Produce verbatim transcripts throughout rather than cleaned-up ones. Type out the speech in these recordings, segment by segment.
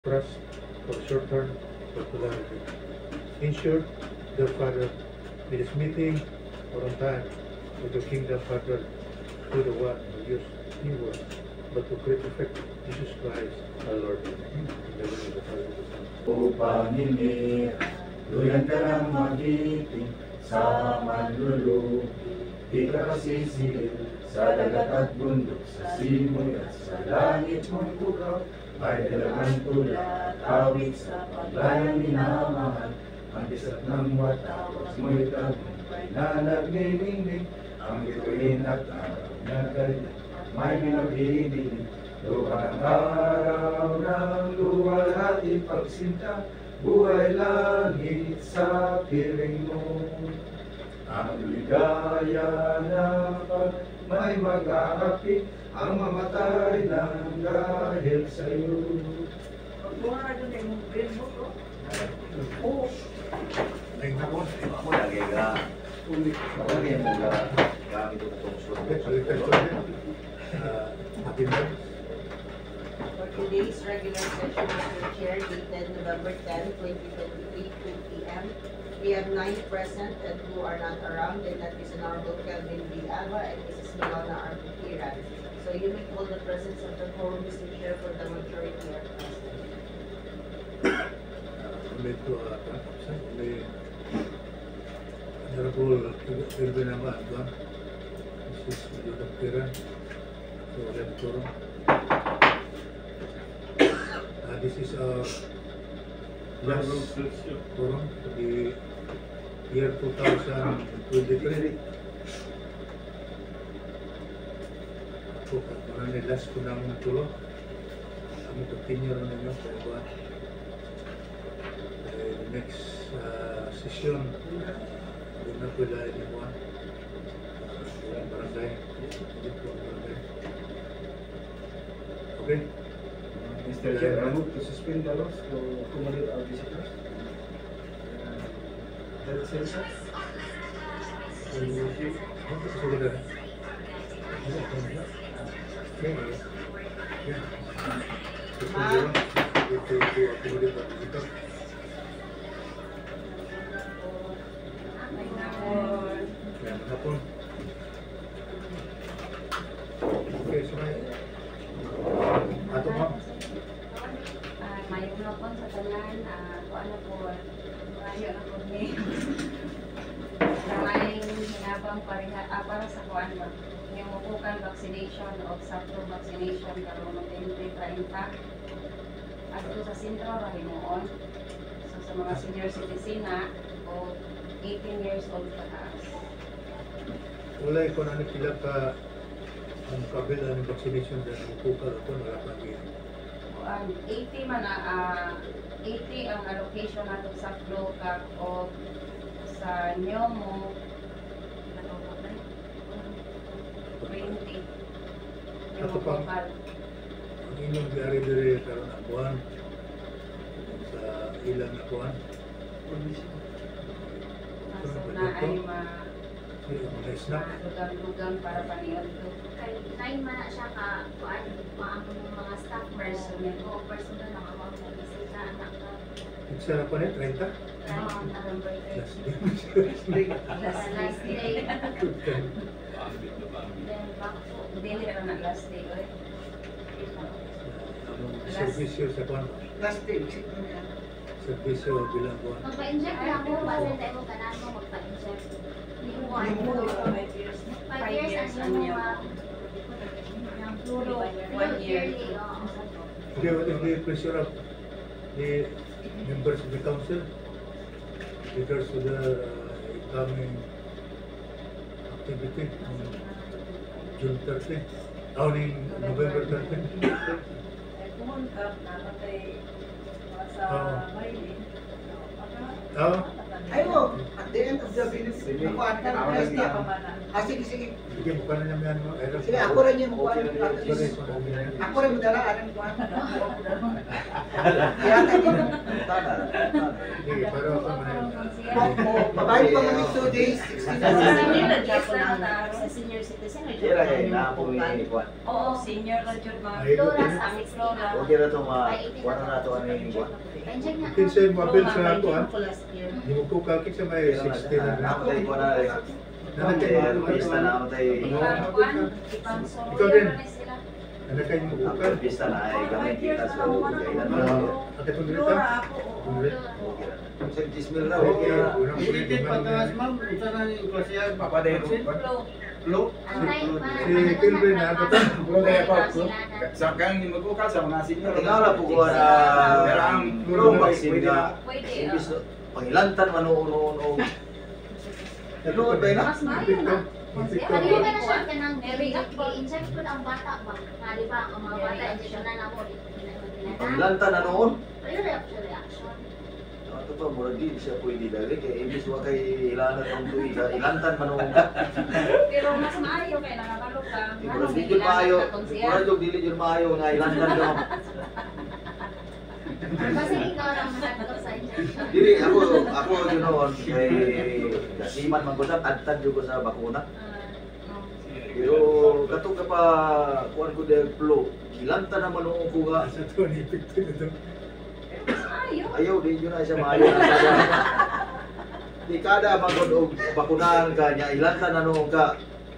trust for short-term popularity. In short, the Father, in his meeting or on time with the Kingdom Father, to the one who used new words, but to great effect, Jesus Christ, our Lord. In the name of the Father, and the Son. Upang hindi luyan ka ng magiting sa manlulubi, di ka kasisihil sa dagat at bundok, sa simoy at sa langit mong pukaw, ay dalagang tula, tawid sa paglayang minamahal, ang isat ng watawas mo'y tagumpay na nagniningning, ang bituin at araw na ganyan, may minabibig. Luha ng araw ng luwal at ipagsinta, buhay langit sa piling mo. Ang ligaya na pag may mag-aapi, ang mamatay ng dahil sa'yo. Pagbuha na doon yung green book, oh? Oo. Ay, naku. Ako lagi ka. Lagi mo ka. Gamit ko itong Okay, so sulit. the first one, uh, happy birthday. For today's regular session of the chair dated November tenth, twenty twenty-three, two P M We have nine present and who are not around, and that is Honorable Kelvin B. Ava and Missus Milona Arbukiran. So you may call the presence of the quorum, Mister Chair, for the majority are present. May to, uh, may Honorable Kelvin Ava, Missus Milona Arbukiran, so ulit quorum. Uh, this is a last quorum for the year two thousand twenty-three. Ako, parang last ko ng tulo. Kami continue rin ninyo sa iba. The next uh, session, doon na pala iba. Barangay. Barangay. Okay? Mister Chair, I move to suspend the laws to accommodate our visitors. That says so. Sudah. Itu itu kemudian kita. Ya, apapun. Oke, semuanya. Atau ma'am? Mayong lapon sa tanan, kung ano po, mayo na po ni. Maraming hinabang pareha, ah, para sa kuan ba, yung mukukan vaccination o sakto vaccination karon ng twenty thirty. At ito sa sentro, rahimuon. So sa mga senior citizen na, o eighteen years old pataas. Wala ko na pila ka ang kabila ng vaccination dahil mukukal ako wala pa din. Um, eighty man na, uh, eighty ang allocation nato sa flow cap o sa Nyomo twenty Ato yung pa. total. Ang inyong diari diri karon ang buwan sa ilang na buwan. So na ay ma Mga snack. lugang-lugang para paniod to. Kay nine man na siya ka kuan maamon ng mga staff mo Personal. o personal lang ako ang bisita anak ka. Isa pa rin, thirty? Um, November Last thirty. day. last last day then back po. Dili ra na last day oy. Ang servisyo sa kwan. Last day. Servisyo bilang kwan. Magpa-inject na ako basta tayo mo kanan mo magpa-inject. Limuan. Five years ang yung mga yung fluoro. One year. Yearly, oo. Okay, what is the pressure of the members of the council with regards to the uh, incoming activity on June thirtieth? Oh, in November thirtieth? Pumun ka, namatay sa Oo. Maylin. Oh, Ayo, at the end of the minute, ako at ka ng last day. Ah, sige, sige. sige, mukha na namin ano. Sige, ako rin yung mukha. Sorry, sorry. Ako rin mo dala, anong kuha. Tanah. Sige, para sa mga... Babae pa kami two days, sixteen Sa hours. senior na dyan po namin. Sa senior citizen na Kira kay na po ni kuan. Oo, senior na dyan mga Ay, Flora okay. sa Flora. Okay ra to ma kuan na to ani kuan. Pension nga. Kinsa yung mabil sa ako, ha? ko last year. Hindi mo ko kakit sa may sixteen na Ako tay kuan na. Nanakay mo Pista na ako tay. Ikaw din. Nanakay mo ko Ako pista na ay gamay kita sa kailan na. Akit mo dito? Sa Gismil na Okay, okay. unang Ulitin kulit, pataas ma'am, ito na yung klasiyan. Papadero. Flow. Antay pa. Si Kilvin, ha? Flow kaya po. Sila Sa kang magkukal sa mga senior. Tingala po ko na Pero ang pro vaccine pwede nga. na. Pwede Imbis na pangilantan man o no no. Ano ba na? Mas maayo na. Kanina ka na siya ka ng i-inject ko ang bata ba? Nga di ba, ang mga bata, injection na mo. Pangilantan na noon. Pero reaction, reaction. Ito pa, murag di siya pwede dali. Kaya imbis wa kay ilanan ng tuig. Ilantan man o. Pero mas maayo kaya nakakalo ka. Murag di yun maayo. Murag yung dili yun maayo nga ilantan ka. Kasi ikaw lang masakot sa injection. Dili, ako, ako yun noon. Kay gasiman man ko sa adtad yun ko sa bakuna. Pero katong ka pa, kuhan ko dahil flow. Ilantan naman o ko nga. Sa to, nipikto na to. Mas maayo. Ayaw, di yun na siya maayo na siya. Di kada magod og bakunahan ka niya, ilantan na noon ka.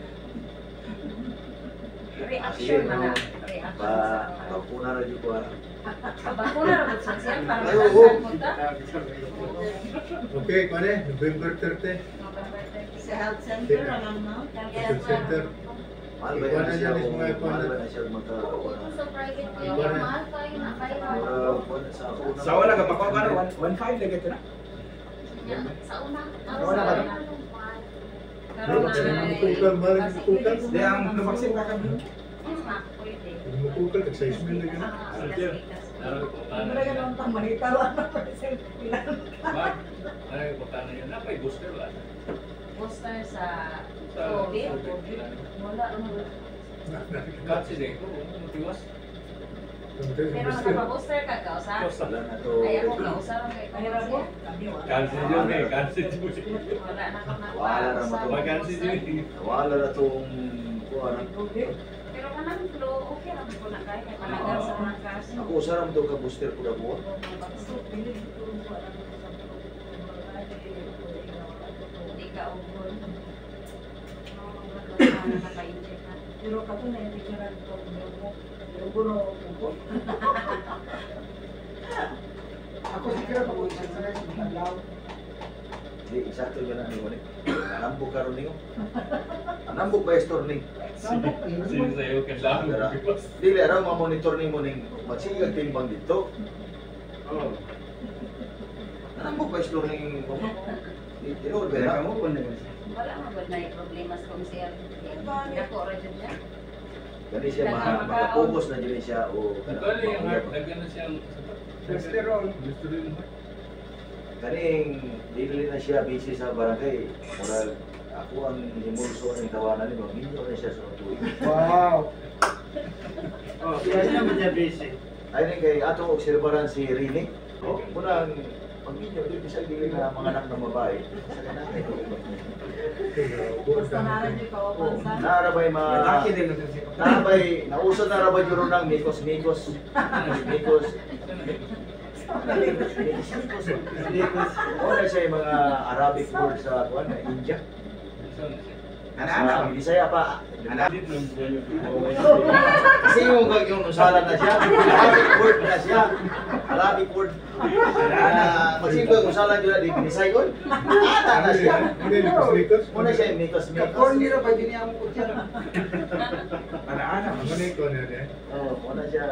Reaction man na. Reaction Pa, sa bakuna na dito ko. bakuna ra sa siya para Ay, oo. masan mo ta. Okay, kung ano, November thirty, Sa health center lang no? health center. Mahal ba yan siya kung mahal ba na siya magka... Kung sa private kayo, mahal kayo na kayo. Mura, kuwan, sa ako na... Sa wala ka pa ka one five lagi ito na. Sa una. Sa una ba? Karon na Tukal, maraming tukal. Di ang nabaksin ka kami. pwede. Hindi mo tukal, tag-size mo na gano'n. Ano yan ang tamahita lang na percent ilan? Ano yung pagkano yun? Napay booster lang. Booster sa Sa COVID. COVID. Wala naman. Kasi din ko, matiwas. Pero nakapa-booster ka, kausa? Basta. Wala na to. Ay ako, kausa lang kay Mahirap mo? Kansi yun eh, kansi yun. Wala na ka Wala na mapausa. Wala kansi yun eh. Wala na tong... Kuwan. Pero kanang flow, okay lang po na kaya. Kaya panagal sa mga kaso. Ako, sarap daw ka booster ko na po. Hindi ka ugol. Naka-inject na. Pero kato na yung picturean ko mo. Yung gulo ko. Ako siguro pag uwi sa rest, magalaw. Di, eksakto yun na ni Monik. Nambog ka ron niyo. Nambog ba yung store ni? Sambok, Sino sa'yo ka lang. Dili, araw ma-monitor ni Monik. Magsigag timbang dito. Oh. Nambog ba yung store ni Monik? Tinood ba Kaya na? mo kun na. Wala mo ba na yung problema sa konsel? Dako ra dyan siya. Gani siya, ma- makapokus na dyan siya. O, Ito yung heart, nagano siyang... Cholesterol. Cholesterol mo. kaning dili na siya busy sa barangay. Murag ako ang himulso ng tawanan ni Maginyo na siya sa tuig. Wow. Oh, kaya siya man siya busy. Ay ni kay ato obserbaran si Rini. Oh, murag Maginyo di bisa dili na mga anak ng babae. Sa kanay. Basta naran yung kawapan sa. Narabay ma Lalaki din na siya. Narabay nausod na rabay juro nang mikos mikos. Mikos. Wala siya yung mga Arabic word sa kuan na India. Ana-ana. Sa Bisaya pa. Ana. Kasi yung yung usalan na siya, Arabic word na siya. Arabic word. Na magsimba yung usalan nila di Bisaya yun. Ana na siya. Hindi, likos-likos. Muna siya yung mikos mikos. Kapon nila pa din niya mo siya. Ana-ana. Ano na ikaw na rin? Oo, muna siya.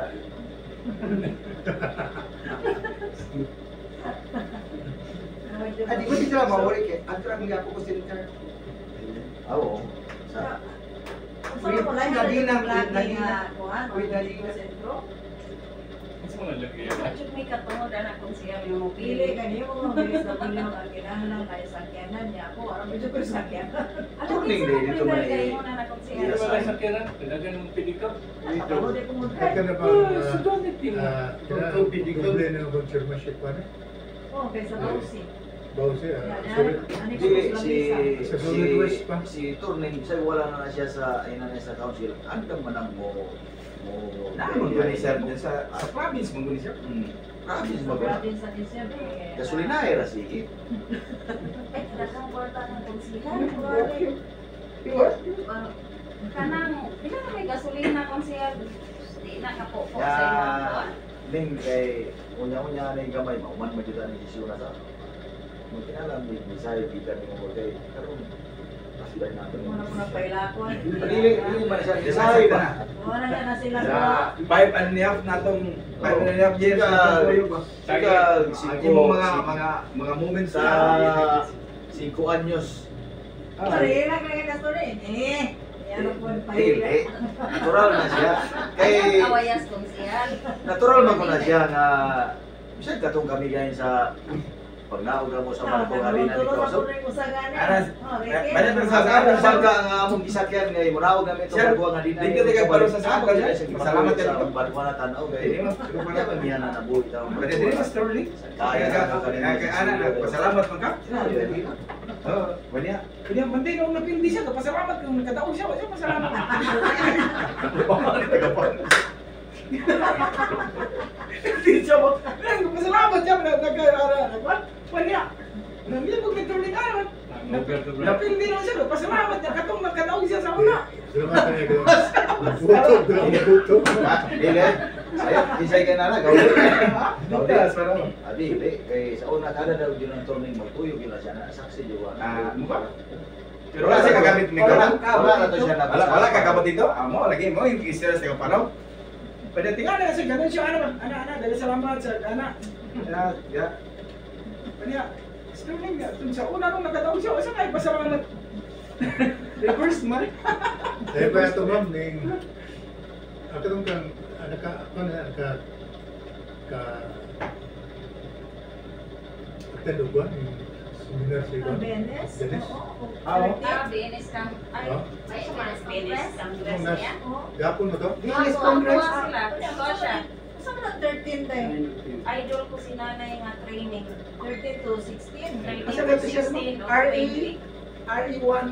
Adi ko di sila mawari kay Antra mga ako ko center. Oo. Sa Saan ko lang Gabi yung ng- lagi gabi nga na- kuhan, Wait, gabi gabi sa na- sentro. mo na lagi. At may katungod na kung siya yung Pili mupili. kanyo mo, bilis na pili ang kinahanglan kay sakyanan niya ako. Aram medyo ko sakyanan. Ano Turning kinsa day mo dito man kayo eh. mo na kung siya? Hindi ba sa kira? Talagang mong pedicab. Ako di ko mo Ay ka na ba Oh, uh, sudanit yun. uh, Kung pedicle. problema ng conservatorship pa na? Oh, kaysa Bausi. Bawsi, Yan, ah, yan. sorry. Ani ko Dili, sa si lamisa. Sa si Solid West pa. si Turning say wala na na siya sa ina na sa council. Andam man ang mo mo Naman ko ni sir dyan sa sa province mo ko ni sir. Hmm. Province ba ba? Grabe sa Disyembre. Gasolinahe ra sige. Eh, dagang kwarta ng kung sila. Ah, Kanang, pila na may gasolina kung siya? Di na kapopo sa Ya, imong ning kay unya-unya na yung gamay mauman mo juta ni Jisuna sa. Mo kinalam ni Bisaya kita ni mo kay karon sila na Muna ko na pailakon. Dili dili man siya Bisaya ba? Wala na na sila sa... Sa five and a half na itong five and a half years Sika- na tuloy ba? Sika Ang singko imong mga mga mga moments sa sa cinco anyos. Pare, na kaya ka rin. Eh, yan po ang Dili. paila. Natural na siya. Kay awayas kung siya. natural man ko na siya nga bisag katong kami gayon sa pag naog mo sa Marco Arena Tulog dito. ako So, rin ko sa gana. Aras, Oh, ba- Ricky. ba- ba- sa among bangka nga among gisakyan nga munaog kami itong Sir, Barguwa nga dinay. dito tayo paro sa sabag, sir. Salamat Masalamat sa kayo. Barguwa na tanaw Hindi kay. mo. Kaya ba niya na nabuhi tayo. Pwede din mas Sterling. Kaya Kaya ka ka kaya ana pasalamat man ka. Sinabi na dito. Oh, wala. Kanya mandi nung napindi siya, kapasalamat kung nagkataon siya, siya pasalamat. Hindi siya mo. Pasalamat siya nagkaara. Nagwan. Wala. Nandiyan mo nagtuloy ka naman. Napindi naman siya, pasalamat niya katong nagkataon siya sa una. Salamat ka na Buto, buto. Ah, dili. Saya kisay ka na na gawin. Dito, salamat. Ah, dili kay sa una kada daw yun ang turning magtuyo gila siya na saksi diwa. Ah, mukha. Pero wala siya kagamit may Wala kalam. wala na to siya na. Wala wala kakabot dito. Amo lagi mo yung kisira sa kapanaw. Pada tinggal na kasi ganun siya ano ba? Ana ana dali salamat sa ana. Ya ya. Kanya Sterling nga tun sa una nung nagkataon siya, asa kay pasalamat. Reverse man. Dahil ba ito ma'am, ning ako nung kang, ano ka, ako na, ka, ka, attend ba, yung seminar sa iba? Ang Benes? Benes? Oo. Ah, Ah, Benes kang, ay, Oh. ay, mas Benes kang dress Nung nas, niya. gapon mo to? Benes Ako, Congress. ako sila. Ito siya. Saan ka thirteen tayo? Idol ko si nanay nga training. thirteen to sixteen. thirteen Asa to ba ito siya, sixteen o R A? twenty. R E one.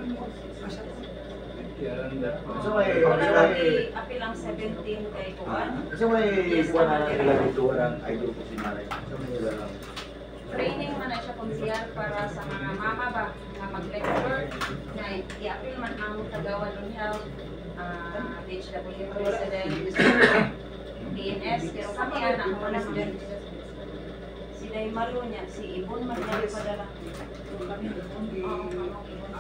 So may Wala may lagi, apil ang seventeen kay Kuan. so may kuha na nila dito ang idol ko si Nanay. So may wala lang. Training man na siya konsyal para sa mga mama ba nga mag-lecture na i-apil man ang Tagawan on Health, ah, H W President, P N S, pero kami anak mo na dyan. Si Daimalo niya, si Ibon man niya padala. Oo, kami Ibon.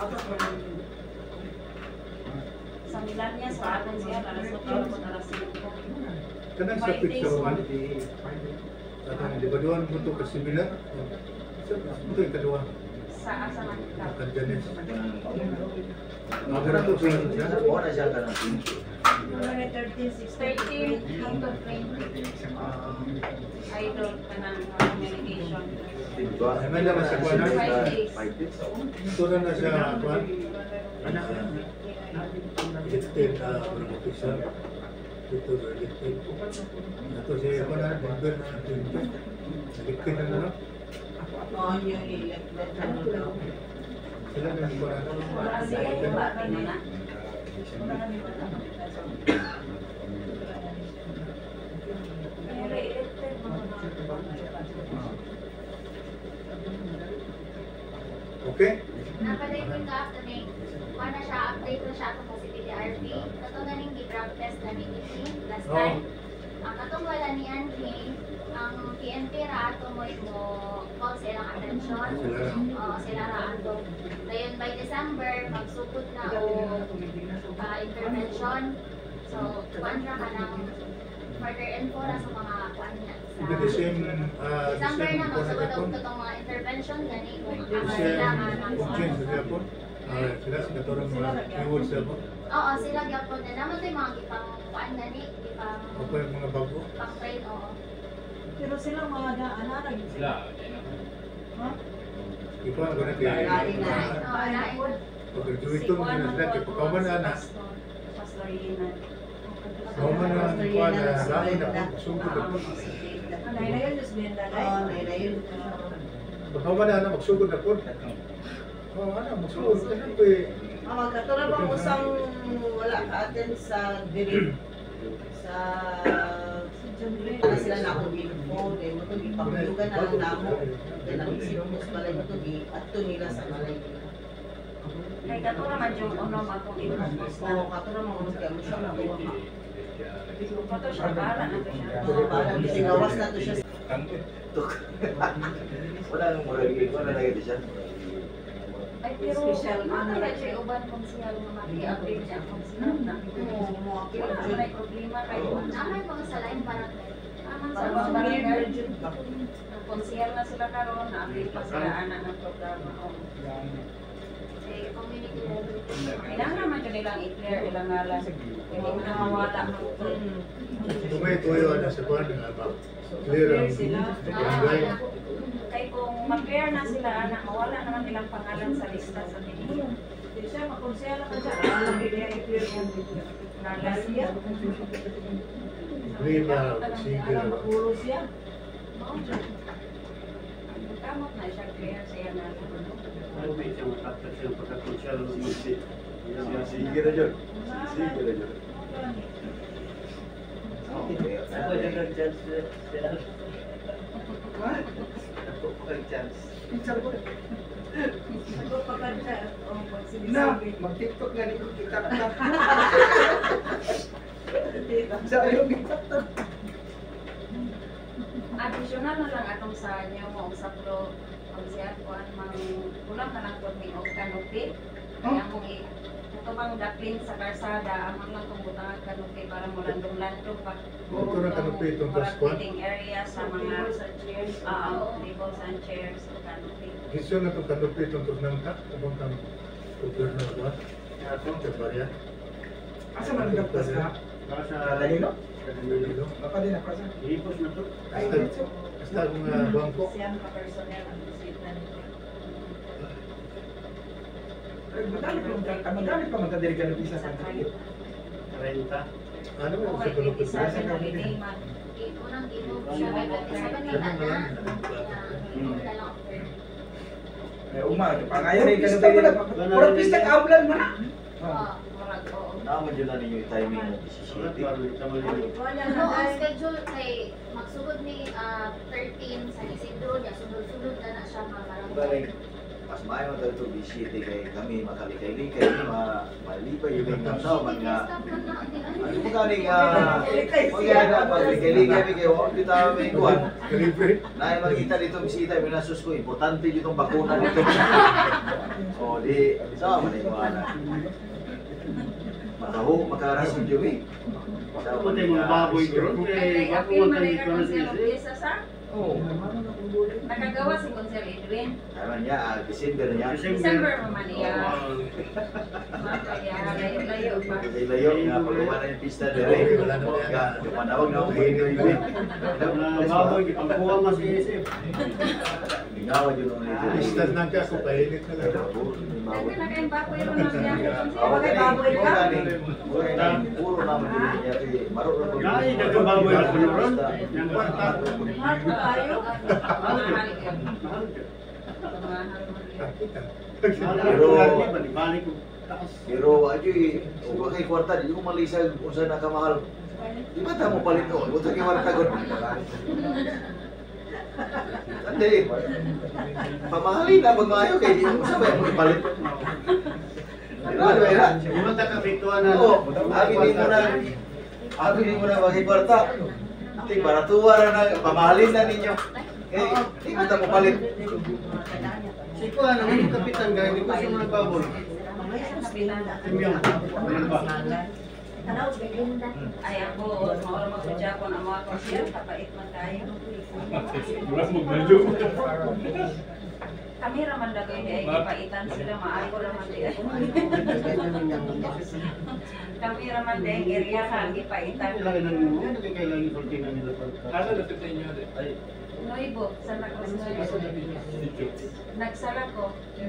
Sa Milan niya, sa atin siya, alas otso, alas singko. Kanang sa picture man, at di ba doon mo to ka seminar? Sa mo to yung kadua, Sa asa man ka. ang Janes. Magara to siya. Mo na siya kanang pinto. Mga thirteen, sixteen, thirteen hanggang twenty. Idol ka ng communication. Diba? Ay, may naman sa kuha na. Five days. Five days. Ito na na siya, kuhan. Elected, ah, parang official. Dito, elected. Ito siya, kuha na, member na natin. Elected na na, no? Oo, yung elected. Ano daw? Sila na yung kuha na. Wala siya yung bati mo na. Pero elected mo na. Okay? Napaday ko ka after may kuha na siya, update na siya ako sa P D R P. Katong ganing gi-drug test na ni Kitty last Oo. time. Ang katong wala ni Angie, ang P N P ra ato mo mo call sa ilang attention. Sila ra. Oo, sila ra ato. Dayon by December, magsugod na o ah, intervention. So, kuan ra ka ng further info ra sa mga kuan niya. Sa Hindi the same, ah, the December same na kuha na magsugod kapon. og katong mga intervention gani kung The ama same, sila nga nang kung change sa kapon. Ah, sila sa katorang mga keywords sa po. Oo, sila gyapon na naman tay mga gipang kuan gani, gipang O pa yung mga bago. pang train oo. Pero sila mga anak lagi Sila. Ha? Ikaw ang gana kaya. Lain na. Oo, lain. Pagkajuito mo na sila, kaya pagkaman na na. Pastor Yinan. Kauman na ang kuha na laki na magsugod na po. Ang lain-lain just being lalay. Oo, nailayin. Pagkaman na na magsugod na po. Oo, ano, magsugod. Kasi po eh. Ah, magkatulad bang usang wala ka atin sa diri sa ano sila na akong billboard, eh, mo ito ipakulugan na lang namo. Kaya nang-isip mo sa balay mo ito, ato nila sa balay nila. Kay kato naman yung unom akong i-propose na. Oo, katulad mga unos kaya mo siya mabuha ka. Kato siya, bahala na to siya. Oo, parang sinawas na to siya. Wala nang murag, wala na ito siya. Ay, pero Special ano ano na na siya, uban kung siya nga maki-update siya kung sila na. Oo, mga Wala na may problema kayo. Namay mga sa lain para Naman sa Parang mga mga barangay. Konsihal na sila karon, na-update pa sila anak ng programa. Oh. eh, community level. Kailangan naman yun nilang i-clear ilang ngalan. Hindi mo na mawala. Tumay tuyo na sa kuha ng abang. Clear ang barangay. Kaya kung mag-clear na sila, anak, mawala naman nilang pangalan sa lista sa pinili. Hindi siya, makonsela ka siya. Alam mo, i-clear yan. Nalas Siya. Lima, Alam, sige. magulo siya. Kamot na siya clear siya na. Ano ba yung matapos yung pagkakonsyal ng magsi? Sige na dyan. Sige na dyan. Ako yung nag-chance sila. What? Ako yung chance. Nagpapakanta. Oh, Na, magsibisabi. mag-tiktok nga nito kita ka. Sa iyo tiktok. Additional na lang atong sa inyo mo sa pro ang siya kuan mang kulang na lang pod mi og canopy. Kaya kung i ito bang daplin sa karsada amang lang kung butangan canopy para mo landong-landong pa. Ito na canopy itong Para Pascual. seating area sa mga chairs, ah, tables and chairs o canopy. Gisyo na itong kanupi itong turnang ka. Abang kang tutur na kuha. Sa barya. Asa man nagtas ka? Sa Lalino? Dilo. Baka din ako sa. Hipos na to. Basta, basta ang uh, bangko. Siyang ka-personnel ang bisita nito. Madali pa madali pa man tadiri ka isa sa tayo. Renta. Ano mo Okay, sa kanupi? isa sa holiday man. Eh, unang imog siya may pagkasaban ni Ganun na lang. imog na lang after. Eh uma, pangayo rin ka na puro pista ka ablan man. Oo. Murag oo. Naman dyan na ninyo yung timing ng Sulat isisiti. baru tama din. Wala Ano na ang dahil. schedule kay magsugod ni ah, thirteen sa Isidro niya sunod-sunod na na siya mga Balik, barangay. mas maayo na ito bisiti kay kami makalikay-likay, ma malipay yung mga tao man nga. Ano mo gani nga, mga na paglikay-likay kay wala kita may kuhan. Kalibre. Na makita dito bisita, minasus ko, importante itong bakuna dito. O di, sama man yung mga anak. Makahuk, makarason yung eh. Ako tayo mga baboy doon. Kay Eh, ako apil man man tayo ay dito na konsel sisi. isa sa Oo. nakagawa si Konsel Edwin. Naman niya, ah, December niya. December naman niya. Kaya layo-layo pa. Kay layo nga pagawa na yung pista dire. Wala na yan. Nga, dumanawag na ako kayo yun. Mga baboy, ipangkuha mas isip. Gingawa yun ang nito. Pistas na ka, kung painit na lang. Kasi nakain baboy ron na siya. Ako Bakit baboy ka? Puro naman din niya. Marunong ko. Ay, nagkababoy na puno ron. Yang kwarta. Mahal pa tayo. Mahal ka. Mahal ka. Mahal mo. Kita. Pero, balik ko. Taas. Pero ajoy, o ba kay kwarta, di ko malisag kung saan nakamahal. Di ba tamo palit ko? Buta kay kwarta ko. Hindi. Pamahalin na pag maayo kay di mo sabay mo ipalit. Ano ba yan? Yung ka bituan na. Oo, abi di mo na. Abi di mo na bagay kwarta. Hindi, para tuwa na na, pamahalin na ninyo. Eh, di mo tamo palit. Si ko ano, yung kapitan gaya, di ko siya mga baboy. Timyong. Ano ba? Ay ako, maura magsudya ko ng mga konsel, kapait man tayo. Wala mo medyo. Kami raman dagay di ay gipaitan sila maayo raman di ay. Kami raman di ang area ka gipaitan. Kailangan ng mo, kailangan yung sorting na nila. Ano na tip ninyo? Ay, Noibo, sa Nagros Noibo. Nagsala ko.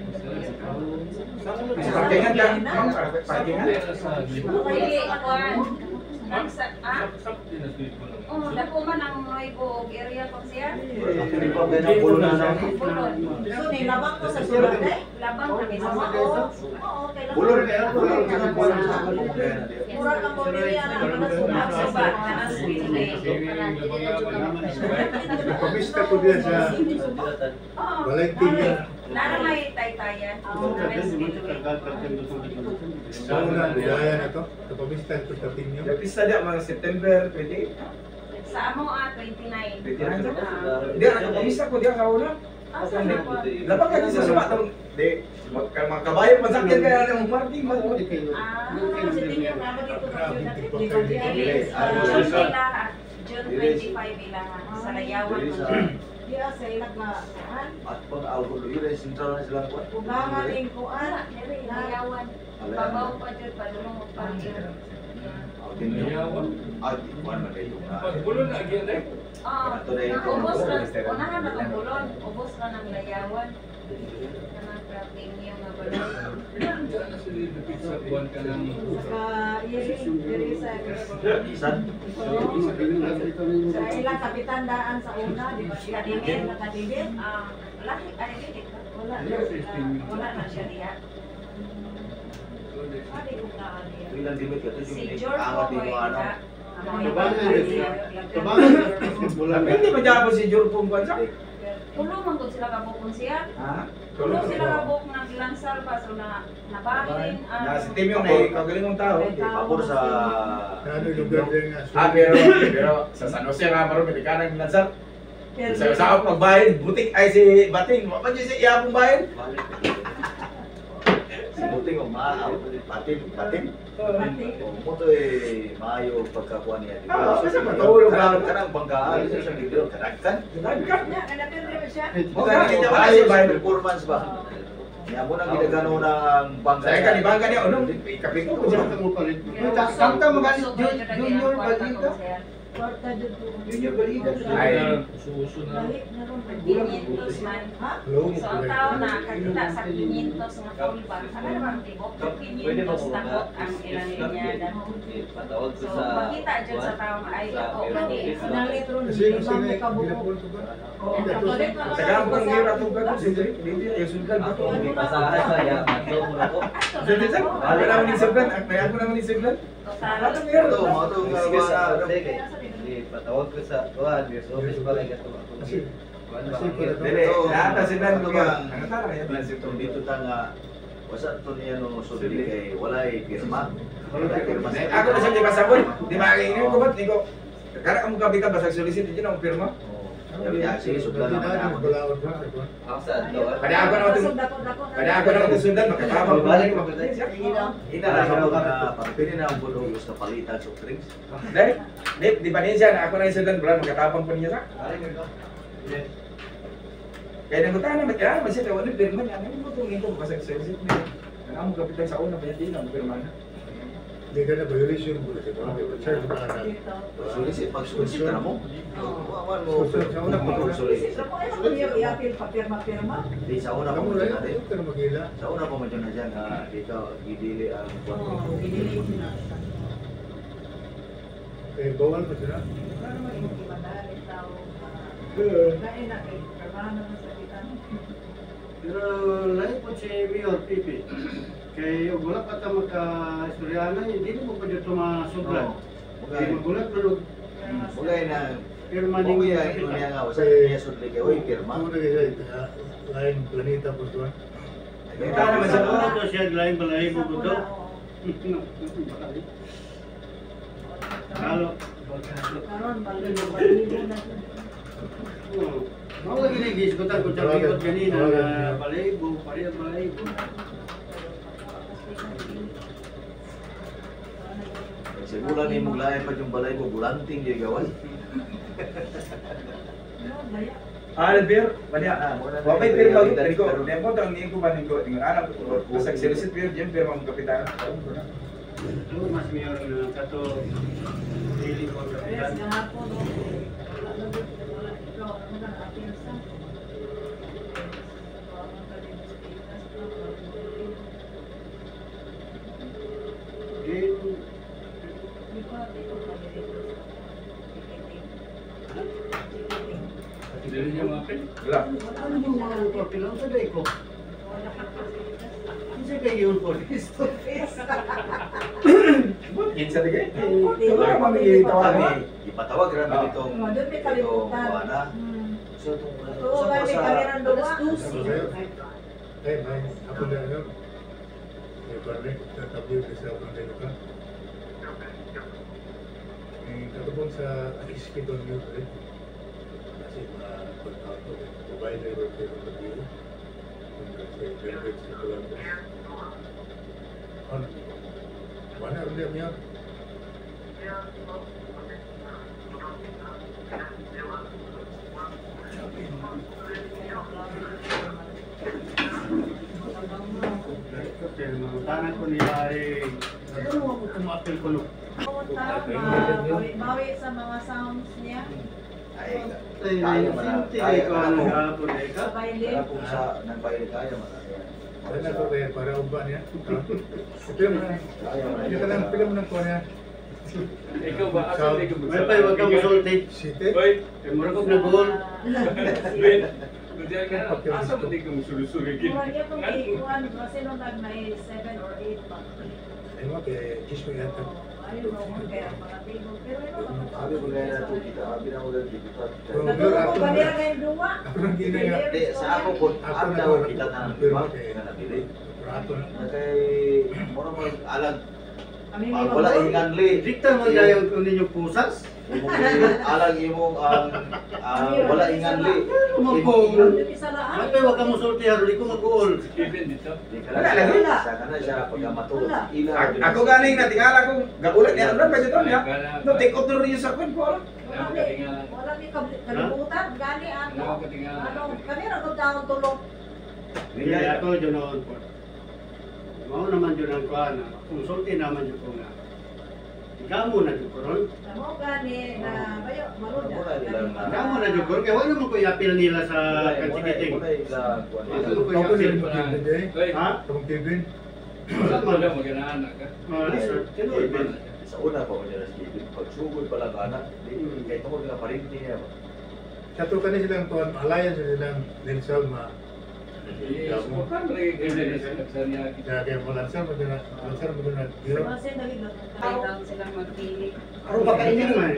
Parkingan ka? Ma'am, parkingan? Dili, kuwan. Nagsa, ah? Sakti na sweet mo lang. Oh, dako man ang Noibo area ko siya. Hindi pa ba na pulo na na? Bulon. So, nilabang ko sa sulat eh. Labang kami sa Oo, mga. oo, kailangan. Pulo rin kaya pulo rin kaya pulo sa ako mo kaya na diya. Mura kang pamilya na ang mga sulat. Ang suba, kanang speedway. Pamista ko diyan sa Oo. Balay Tingin. Nara may taytayan. May speedway. Sa una, budaya na to. Sa pamista ko sa Tingin. Nagpista dia mga September twenty. Sa amo ah, twenty-nine. twenty-nine sa Ah. Dia nakapamista ko dia kauna. Ah, sa ako. Lapang ka sa suba tong di mga kabayo pansakyan kaya ng marking mo. Ah, Si Tingin nga ba dito sa sulat eh? Di ba Dili, June ilaha. June twenty-five ilaha. Sa Layawan. Dili sa Di ah, sa ilag nga. Kuan. at pag auto yun ay sentral na silang kuwan. Ugangan yung kuan. Dili, Layawan. Babaw pa dyan, padulong pa dyan. Layawan? Ah, di kuwan man kayo na. Pagbulo na agyan eh. Ah, ubos na, unahan na kang bulon, ubos na ng Layawan. Kanang crafting yung mga bulon. Diyan na sila dupit sa buwan ka ng... Saka iri, iri sa Isan? sa ilang kapitan daan sa una, di ba? Kadibin, nakadibin. Ah, laki, ano yun? Wala na. Wala na siya diya. Pwede ko na niya. Ilang limit ka to Si yung George angat po yung ay ano. ina. Tabangan sa basketball. Hindi ba diya po si Jurpong Bansa? Pulo man kung sila kabukon siya. Ha? Pulo sila kabuk ng lansal pa so na nabahin. Na si Tim yung may kagalingong tao. Pabor sa... Ano lugar din nga. Ah, pero, pero sa San Jose nga maroon, may kanang lansar. Sa sa ako pagbahin, butik ay si Bating. Wapa dyan si iya pong bahin. Si Buting o maaw. Patin, patin. O mo to eh, maayo pagkakuha niya. Ah, kasi matulog lang. Kanang banggaan, isa siyang ligro, kanagkan. Nagkat. Nya, kanapin rin siya. O ka nakita ba Maayo si sa bahin? performance ba? Niya mo nang ginagano ng bangka. Saya kan ibang kanya unong kapito ko siya. Sakta mo gani junior balita. Kwarta dyan po. Junior balita. Ay, Ay, suso na. Balik na ron. quinientos man. Ha? Hello. So ang tao na kakita sa quinientos nga pulba. Ano naman tibok? quinientos takot ang ilang linyada. Patawag ko So sa... makita dyan sa tao nga ay ako mali. Sinalit ron. Kasi Ibang kasi may nga, kabuo. ginapol ko ba? Oo, kapalit na lang taga ako ko ang sa- hira to ka si Diri. Dili ay sudan ba to? May pasahan pa ya, matlo mo na ko. Dili sa. Wala naman ni Suglan, at may ako naman ni Suglan. Total. Ano meron Ito, to? mga to nga Sige sa ba? sige. Di patawag ko sa kuan, yes, office pa lang ito. Kasi, Kuan ba? kasi pala to. Dili, ata si Dan Ano ko ba? ba? Ano tara kaya plan si Dito dito ta nga wasa to niya no sudli kay walay pirma. Walay pirma. Ako na sa di kasabon. Di ba ini ko bat niko. Kara amo gabi ka basta solicit din ang pirma. Sabi niya, sige, sudlan naman ako. Balaod ba? Diba? Ako sa adlaw. Kada ako na Dasog, matun. dakot, dakot na Kada lang. ako na matun makakabang Balik ko. mo ba siya? Ina na ako na pagpili na ang bulo gusto palitan sa drinks. Dai, di di pa niya na ako na sundan bra makatapang pa niya sa. Kaya nang utana na kaya man siya wala pirma niya. Ano mo tong ito basta solicit niya. Ang amo kapitan sa una ba din ang pirma na. Hindi ka na violation mo kasi ba? Charge ba na? Sulisit, pag sulisit ka na mo. Wawan mo. Sulisit, sa una pa ko na. Sulisit. Sa mga ano yung i-appeal pa, pirma-pirma. Di sa una pa Kamu mo lang, dyan natin. huwag ka na mag-ila. Sa una pa mo dyan na dyan na ikaw gidili ang Oo, pinili na. Eh, bawal pa sila. Wala naman yung imadali tao. Eh, Kain na kay, karbahan naman sa kitan. Pero lain po si Mayor Pipi. Kaya wala pa tayo magka-istoryana, hindi mo pa dito masublan. Kaya magulat na log. Bugay na. Pirma Hindi ninyo. nga ito niya nga. Wasa niya sudli kay Uy, pirma. Ano na kaya, ah, lain planeta po ito. Kita naman sa Sa ito siya lain balay mo ko daw. Halo. Karon, balik mo, balik mo na. Mau lagi nih guys, kita kucap ikut kanina na balaybo, pariya balaybo. Siguro ni mong lain pa yung balay mo, bulanting di gawan. Ano, laya? Ah, beer, banyak. Ah, muna na Wa may yung beer realidad, bago ko. pero- Demo tang ni ko ba ning ko ning anak ko. Sa serisit beer jam beer mang kapitan. Ano mas mayor na kato daily ko sa Yes, yan. kahapon, no? Wala na doon, wala ikaw, ano na, appeal sa? Tawagan ka din sa status, no? Din Di ba, di ko pa nilito sa ticketing. Dili niya mapin. Wala. ano mo mga papel ang saday ko. Wala ka pa sa status. Kasi kayo yung police to face. Kinsa di kay. Di ba? Wala mamili tawagan. Kami, ipatawag rin Ah. itong Oh, doon may itong kalimutan. buwana. Hmm. So, itong Oo, sa may sa kamerang doon. Alas dose. Eh, may ako na yun. May barnek, tatabi sa barnek ka. Eh, katubon sa iskip ang yun eh. Kasi mga-pagkato, mobile level pero tabi. Kasi benefit sa Colombo. Ano? Mana ulit niya? Kasi mga tanan ko niya ay ano mo ko tumapil ko no. Pumunta, ma- bawi- bawi sa mga sounds niya. ay, Ay, kaya man na. sinti Kaya ko man ang ako. hapon ay ka. Sa bailin. Kaya kung sa nagbayad kaya man na. Ano ako kaya para uba niya? Film na. Kaya man Hindi ka lang film na ko niya. Ikaw ba? Asa di ka May pa wag ka musulti. City? Hoy, Kay mura ko nagol. Ben. Kudiyan ka na. Asa mo di ka musulusugi gid. Mura niya kung ikuan, kasi nung nag may seven or eight pa. Ay mo kaya kiss mo yata. Ayun, no, kaya mga table. Pero ano, Sabi ko na na kita, sabi na mo lang dito. Natulog ko ba nila kayong duwa? Ako nang ginaya. Hindi, sa ako po, Ako ang na daw wala kita ko. na ng Pero iba, kay na nabili. Rato na. Na kay, mura mo alag, Kami ah, may wala mga- ingan li. Dikta mo na yung kunin yung pusas. Imong li- alag imong ang ah, wala ingan li. Kumapong. Yung isa lang. May pa wag ka musulti ha, di ko mag-uol. Kevin dito. Di ka Wala na lagi. siya, sa kana siya pagkamatulog. Wala. Ila. Ako galing na tingala ko gabulat niya ano ba dito niya. No take out rin sa kwan ko. Wala ni, wala ni kab- kalimutan, gani Ano ano. ka tingala? Ano, kami ra ko taong tulog. Hindi ako dyan noon po. Mao naman dyan ang kuhan. Konsulti naman dyan ko nga. Ikaw mo na dyan ko ron. Amo gani na bayo maruda. Wala nilang na- Ikaw mo na dyan ko ron. Kaya wala mo ko i-appeal nila sa kansikiting. Wala ila. Wala mo ko Ako i-appeal. din mo Kevin Jay. Hoy, Ha? Akong Kevin. wala mo na maganahan ka. Oh, listen. Sino i-appeal? Sa una pa ko niya na Steven, pagsugod pa lang anak, di kay tungod nga parinti niya. Kato ka na silang tuwan, alliance na silang Nelson ma. Bukan lagi kerja sa niya. Kaya kaya mo lansar mo na, lansar mo na. Giro. Kasi dali lang. Kailangan silang magpili. Aron ba kainin man?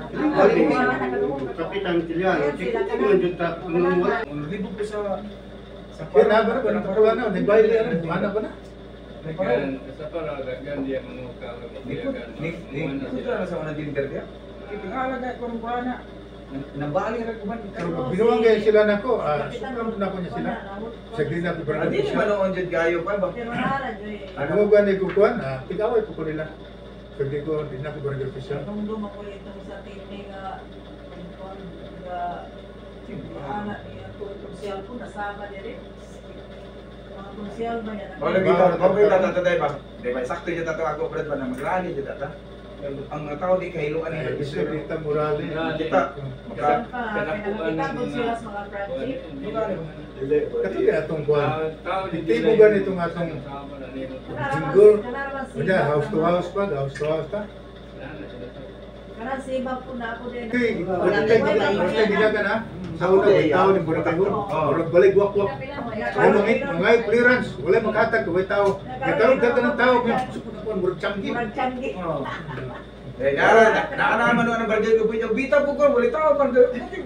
Kapitan Tiliano. Chikitin mo dyan ta. Libog ko sa sa Kaya na ba na ba nang karuan na, nagbayad na, ano ba na? Kan sa para dagan dia menguka Nikot, nik nik nik na sa una dinner dia. Tingala ka ko ko na. Nabali ra ko man. Binuwang kaya sila na ko, ah, sukam na ko niya sila. Sagli na ko ba Adi ni manoon jud gayo pa ba. Pero nara joy. Ano mo ba ni kukuan? Ah, tigaway ko ko nila. Sagli ko, di na ko barangay official. Kung duma ko itong sa tini nga kon nga anak niya ko konsyal ko nasama diri. Mga konsyal ba niya? Wala kita, okay ta ta tay ba. Di ba sakto jud ato ako pred ba na magrally jud ata. Ang mga tao di kahiluan Ay, ni gusto kita morale. kita. Maka Saan pa? Pinakita ko sila sa mga friendship. Dili. Kato kaya atong kuan. Tao Hindi mo gan itong atong jingle. Wala, house to house pa, house to house pa. Karena si iba po na ako din. Okay, wala tayo gina, wala tayo gina ka na. Sa una, may tao ni Burang Tayo. Murag balik wak-wak. Kaya mga mga clearance, wala maghatag, may tao. May tao, gata ng tao, may sukunakuan, murag changi. Murag changi. Eh dara na na man ang barangay ko pinyo bita po ko wala tao kan.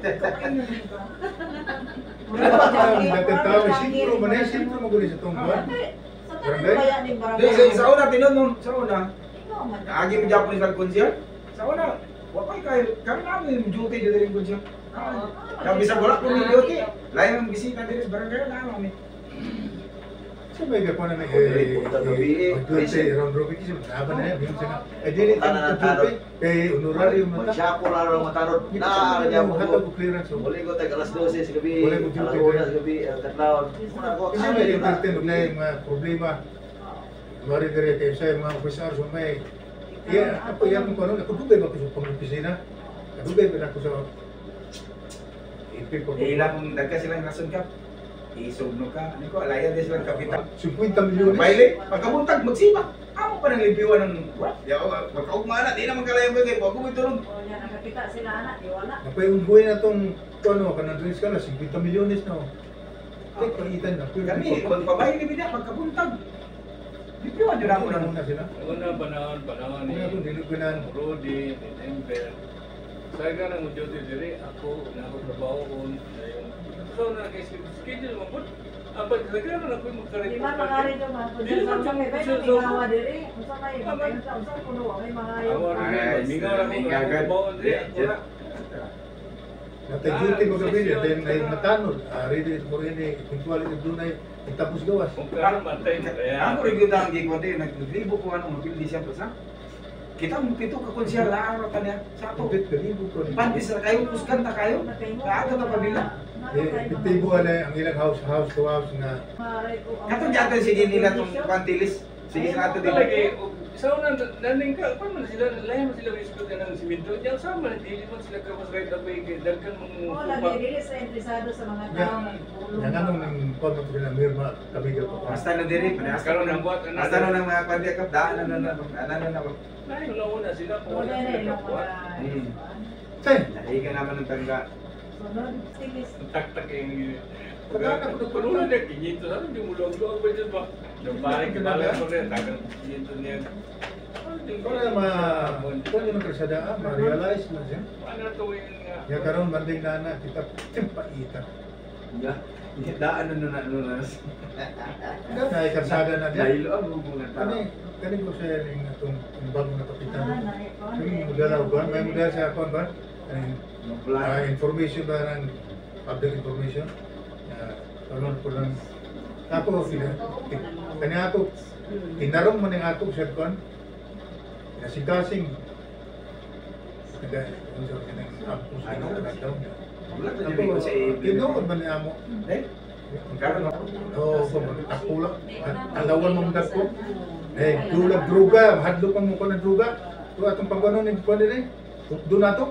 Murag changi. Gata tao, sintro man eh, sintro mo guni sa tungkuan. Sa tanong kaya ni Di sa sa una tinon nun, sa una. Ikaw man. Agi mo Japanese kag konsyel. Sa una, wa pa kay kami namin duty jud rin konsyel. Kami bisa bola ko ni duty. Lain ang bisita diri sa barangay na kami. Sa may gapo na Oh, dili punta gabi eh. Magdulce, round robin kasi laban na yan. Yung sila, eh dili Punta na tayo ng tarot. kay honorarium na ta. Magsyapo lang ang matarot. Kita Na, sa niya mga mo. hatag o clearance. oh. Muli ko tayo alas dose sa gabi. Wala mo duty Alas una kayo. sa gabi. Katlaon. Muna ko. Kasi may entertain og lain mga problema. Mari dire kay sa mga officers o may iya ako yan ko ano ako dugay ba ko sa pang-opisina. Dugay ba ako sa ipip ko. Ilang dagka silang rason ka. Isugno ka. Ano ko, alayan din silang kapital. fifty milyones. Baile, pagkabuntag, magsipa. Amo pa ng libiwan ng... Ya, magkaugma na, di naman kalayan mo kayo. Huwag mo itulong. O yan, nakakita sila anak, di wala. Napayunggoy na tong ano kanang dres ka na fifty milyones na. Tek paitan na. Kami, kung pabahay ni Bida, pagkabuntag. Libiwan yun ako na ng... muna sila. Una panahon, panahon ni Ano ako dinugunan. Rudy, ni Ember. Saya ka nang duty diri, ako, na ako trabaho ko. So, na-schedule mo po. Abad, lagyan na ako yung Di magkareport. man mga rin yung mga Dili man kung sa may siya- bayo, siya- may gawa diri. Kung sa may, kung sa may puno, may mga Ako yung... rin, mingaw lang ako, trabaho diri. Ako na. Natay duty ko gabi din then ay natanod. Ready for any eventuality dunay itapos gawas. Kung karon matay mo kaya. Ako rin yun ang gigwa din, naglibo ko ano, mapildi siya pa sa... Kita mo pito ka kung siya laaro ka niya. Sa ako, Kapit kalibo ko. pantis na kayo, puskan na kayo. Kaato na pabila. Eh, epektibo ala ang ilang house house to house na Kato dyan sige nila itong kwantilis. Sige sa ato din. Lagi, sa unang naning ka, paano man sila, lahat man sila risko ka ng simento. Diyan sa man, hindi man sila kapas right away, dagkan mong Oo, lagi dili sa interesado sa mga tao. yan yan anong nang kono ko na mirma kabigal ko. Basta na diri, panahas Karon ang buhat, anak. Basta na ng mga kwantiya kap, daan na na na. Ano na na. Ay, nauna sila kung Wala wala na sila yung kapwa. mga... Hmm. Say, Nahiga naman ng tangga. Sunod, tingis. Tak-tak yung... Pununan niya, kinyito. Ano yung mulong-luwag ba dyan ba? Yung parang kimalan ko rin, tagang kinyito niya. para ma kung yung kasadaan, ma-realize na siya. Ano to yung... Ya karon manding nana kita timpaita. Ya, daan na na ano na. Kan ay karsada na dia. Dahil ang mga tao. Kani kani ko sa ning atong bago na kapitan. Ah, naikon. Yung modal ba, may modal sa akon ba? Ang ah, information ba ng public information? Ah, karon ko lang ako sila. Kani ako tinarong man ang ako sa kon. Nasigasing Naga, kung sa kanang ako sa ano na daw. Wala ta dili ko sa A B. Tinuod man niya mo. Eh, karon ako. Oo, kung takula. Alawan mong dako. Eh, dulag druga, hadlok ang mukha ng druga. Ito atong pangganon ng kuwan din eh. Doon na to.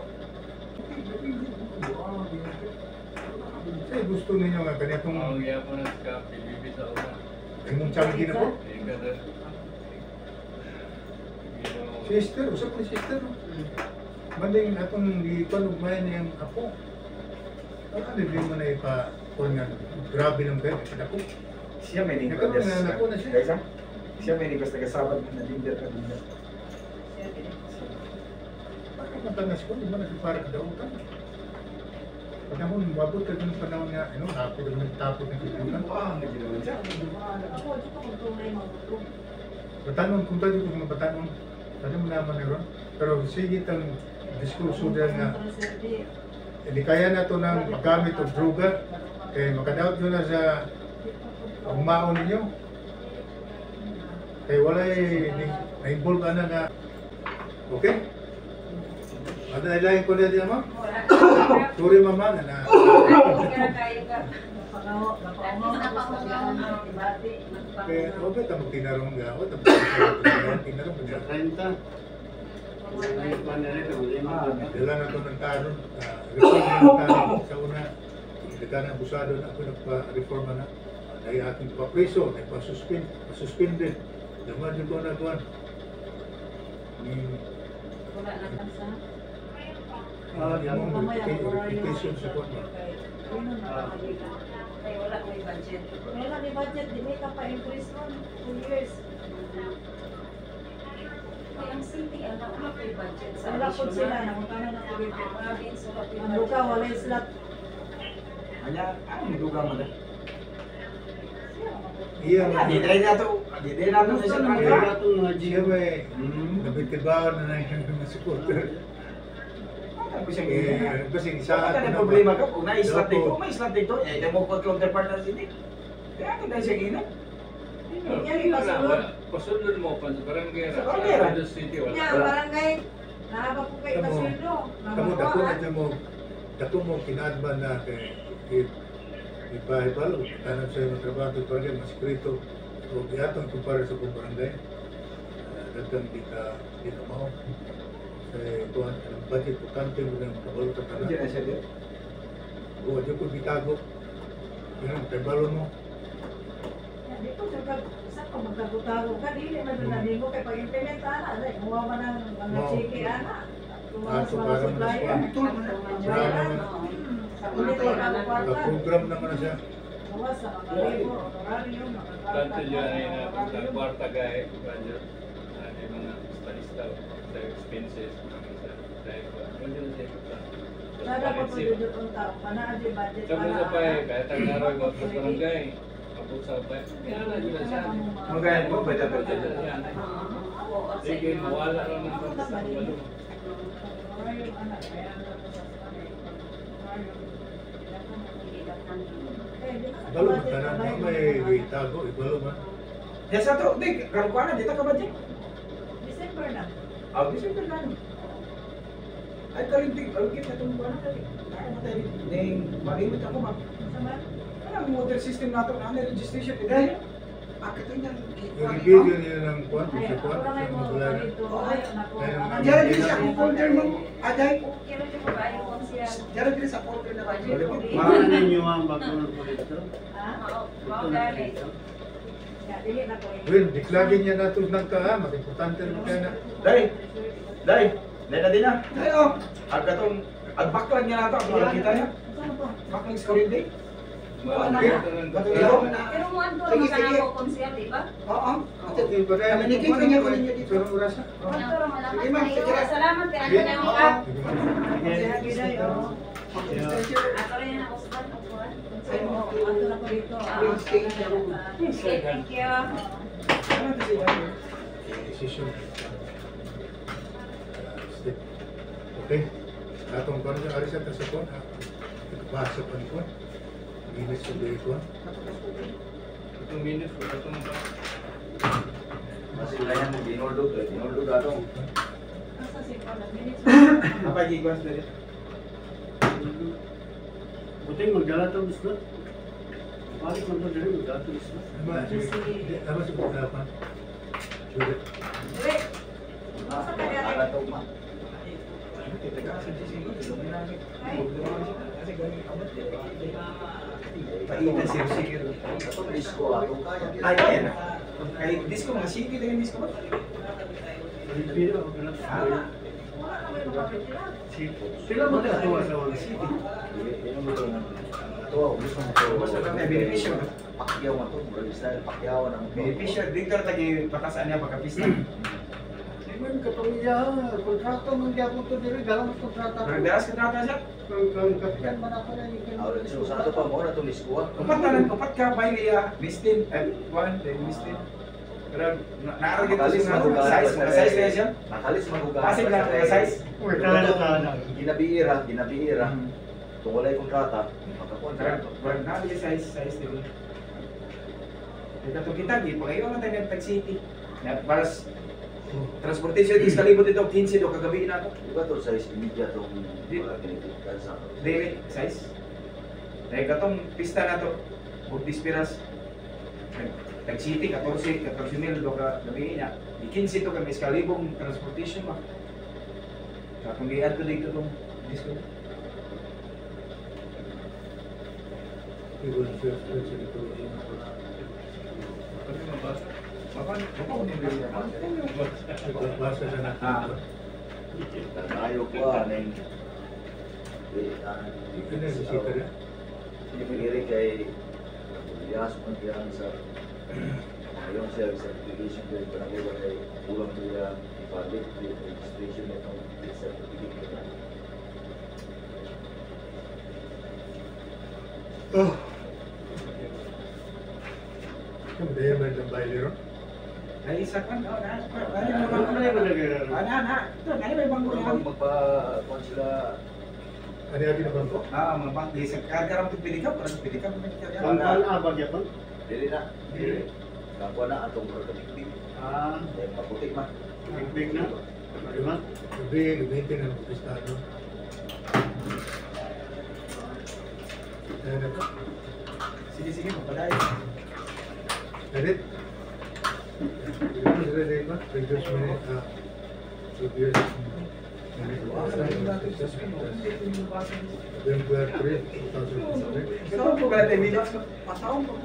Eh, gusto ninyo nga kanya itong Ang iya po na sa P B B sa una. ay mong tiyanggi na po. Eh, kada... Sister, usap ni sister. Manding atong gipan ug may niyang apo. Ano din mo na ipa kuwan nga grabe ng bed ako. Siya may ning Nagkaroon padas. na ako na siya. Guys, ah. Siya may ning basta kasabad na dinner ka dinner. Bakit matanas ko, di ba nagpara ka daw ka? Panahon, mabot ka ng panahon nga, ano, tapos na nagtapos ng kikunan. Wow, naginawan siya. Ako, dito kung tunay magutong. Batanon, kung tayo ko mga batanon, ano mo naman na ron. Pero sige itang diskurso dyan nga, hindi kaya na ito ng magamit o droga, kaya makadaot nyo na sa umaon ninyo. Kaya wala na-involve ka na nga, okay? Madalahin ko na din naman. Sorry mama na na. Kaya okay, tamang tinarong nga ako, tamang tinarong nga. treinta. Ay, paano rin ito? Lima. Dala na ito ng karon, reform na ng karon sa una. Dala na abusado na ako nagpa-reforma na. Dahil ating pa-preso, nagpa-suspend, pa-suspended. Daman yung doon na doon. Wala na kansa. Ah, yung mga reputation sa kwan. Ay, wala may budget. Wala may budget, di may ka pa-increase nun. Two years. Ay, ang city, ang wala may budget. Sa Wala po sila, nangutana na po yung province, wala po yung Ang luka, wala yung slot. Anya, ano duga mo na? Iya, Di dai na to. Di dai na to sa Saan ang trangka. mga itong mga siya G? ba eh, nabitibawan na na yung supporter. Ano siya Eh, gina? kasi isa Sa ka na problema ka kung na-islat dito, may islat dito, eh demo ko counterpart na sini. Kaya ka dahil siya gina. Yan, ipasulod. Pasulod mo pa sa barangay. Sa barangay ra. Sa city wala. Nya, barangay, naaba po kayo Kamu- pasuldo. Kamu dako na dyan mo, dako mo kinadman na kay iba-ibalo. Tanan sa mga trabaho ito barangay, mas krito. O iatong kumpara sa kong barangay. Dagang di ka, di ka mao. Sa tuwan, ang budget po kante mo ng kabalo ka Ano dyan na tanan. siya dyan? O, dyan ko bitago. Yan, kabalo mo. Dito, sa ka magkagutago ka, dili man doon na mo kay pag-implement ana, like, muha man ng mga Oo. chiki ana. Tumawa Ah, sa so mga para supplier. man Ito naman. Mga bayaran. Hmm, Sa ulit ay kalukuan. Naka-program naman na siya. Muha sa mga labor, honorario, mga Tanto dyan ay na kwarta gaya. Budget. Ano yung mga stadista sa expenses. Ano yun siya? Sada pa po dito ang tao, panaan di budget Sabi sa pa eh, kahit ang araw yung mga barangay. Abot sa pa eh. Kaya na dyan siya. Mga gaya mo, ba dyan? Sige, mawala lang ng mga sa balo. Ibalo man tanan, di may itago, ibalo man. Yan sa to, di, karukuan na, dito ka ba dyan? December na. Ah, di siya ka ay, kalintig, kalintig na itong buwan na dali. Nakamatay din. Neng, malimit ako ba? Sama? Anong water system nato na ano registration? Dahil, Akit ito niyan. Yung ibigay niya ng kwan, Ay, si kwan, ako lang ay sa mo mga bayaran. dito. Ay, nako. Ayun, Diyan din sa folder mo. Aday. Okay lang yung babae ko siya. Diyan din sa folder na budget. Mahal ninyo ang background po dito. Ha? Mao gani. Ya, dili na ko. Well, diklagin niya nato ng ka, ha? Mas importante naman kaya na. Dahil, dahil, dahil na din na. Ay, oh. Ang katong, ang backlog niya nato, ang mga kita niya. Saan po? Backlog score day. Pero mo andun Sige, mo sa sige. ako konsyal, di ba? Oo. Hindi ba rin? Communicate ko niya ko ninyo dito. Pero orasa. Pero malakas Sige, ma'am, kayo. sige. Salamat kay Sige. Ando na yung app. Sige, ma'am. Sige, Giday, oh. Ato rin na usban ko po. Ay, mo, ando na ko dito. Ah, Okay, thank you. Ano ito siya? Decision. Step. Okay. Atong kwan niya, aris at sa kwan, ha? Pasok ang kwan. Ginis sa day kwan. Itong minutes ko, itong ba? Masih layan mo, ginuldog eh. Ginuldog atong. Asa si Paula? Minutes. Apa gigwas dari? Buti magdala ito gusto. Balik mo ito dali, magdala ito gusto. Ama, si- ama sa kwan, kwan. Sure. Dili. Asa ka dali? Alat to ma. Paitan siya siguro. Atong disco atong kaya. Ay, kaya na. Kay disco, mga sige din yung disco ba? Pilipino, ganun. Wala. Wala na may mapapit sila. Sila mo na tuwa sa mga city. Yan mo itong tuwa, gusto mo ito. Basta kami, benepisyo. Pakyaw mo ito, murag style, pakyaw ng Benepisyo, dito tagi patasan niya pagkapista. May kapamilya, kontrata man di ako ito diri, galang kontrata ko. Pero daras kontrata siya. Kung kung kapitan man ako na yung Awal so sa ato pa mo na itong disco. Upat na lang, upat ka, Bailey, Mistin, eh, one, then Mistin. Pero na- naaraw dito Nakalis siya mahugahan. mga size, mga size kaya siya. Nakalis mahugahan. Kasi na, mga size. Uy, talaga talaga. Ginabiira, ginabiira. Hmm. Kung wala'y kontrata, Pero, makakontrata. pero naaraw yung size, size din. Ito to kita, di pa kayo naman tayo nag city. Na para s- transportation is kalibot ito, quince do kagabi na to. Di ba ito sa media itong Di. mga kinitikan sa Daily size. Dahil katong pista na to, Buktis Piras. Tag City, fourteen, fourteen mil do ka gabi niya. Di quince to kami iskalibong transportation ba. Sa kung giad ko dito tong disco. Ibon siya sa dito. Kasi mabasa. Mapan, mapan din niya. Basa siya na. Ah. Tayo ko ah, neng Ito na, bisita na. Pinipigiri kay Elias mo diyan sa ngayon siya sa application ko yung panagawa kay ulang niya ipalik yung registration nitong certificate na. Oh. Kamu daya man ng baile ron? Ay isa kan, oh na. Ano naman ko na yung nagagaro? Ana na. Ito na may bangko Kung na. magpa-kuhan sila Ano yung na bangko? Ah, mga bangko sa karkaram to pili ka, parang pili ka. Ang pang-abag yapon? dili na. Dili. Kakuha na atong produktibi. Ah, Yung maputi man. big na. Diba? Gabi, gamitin ang Kristado. Ano ka? Sige, sige, magpadayo. Edit? Ano sila dito ba? Previous minute, ah, previous minute. November third, two thousand twenty-three. Ito po pala tayo minutes. Pasaw po.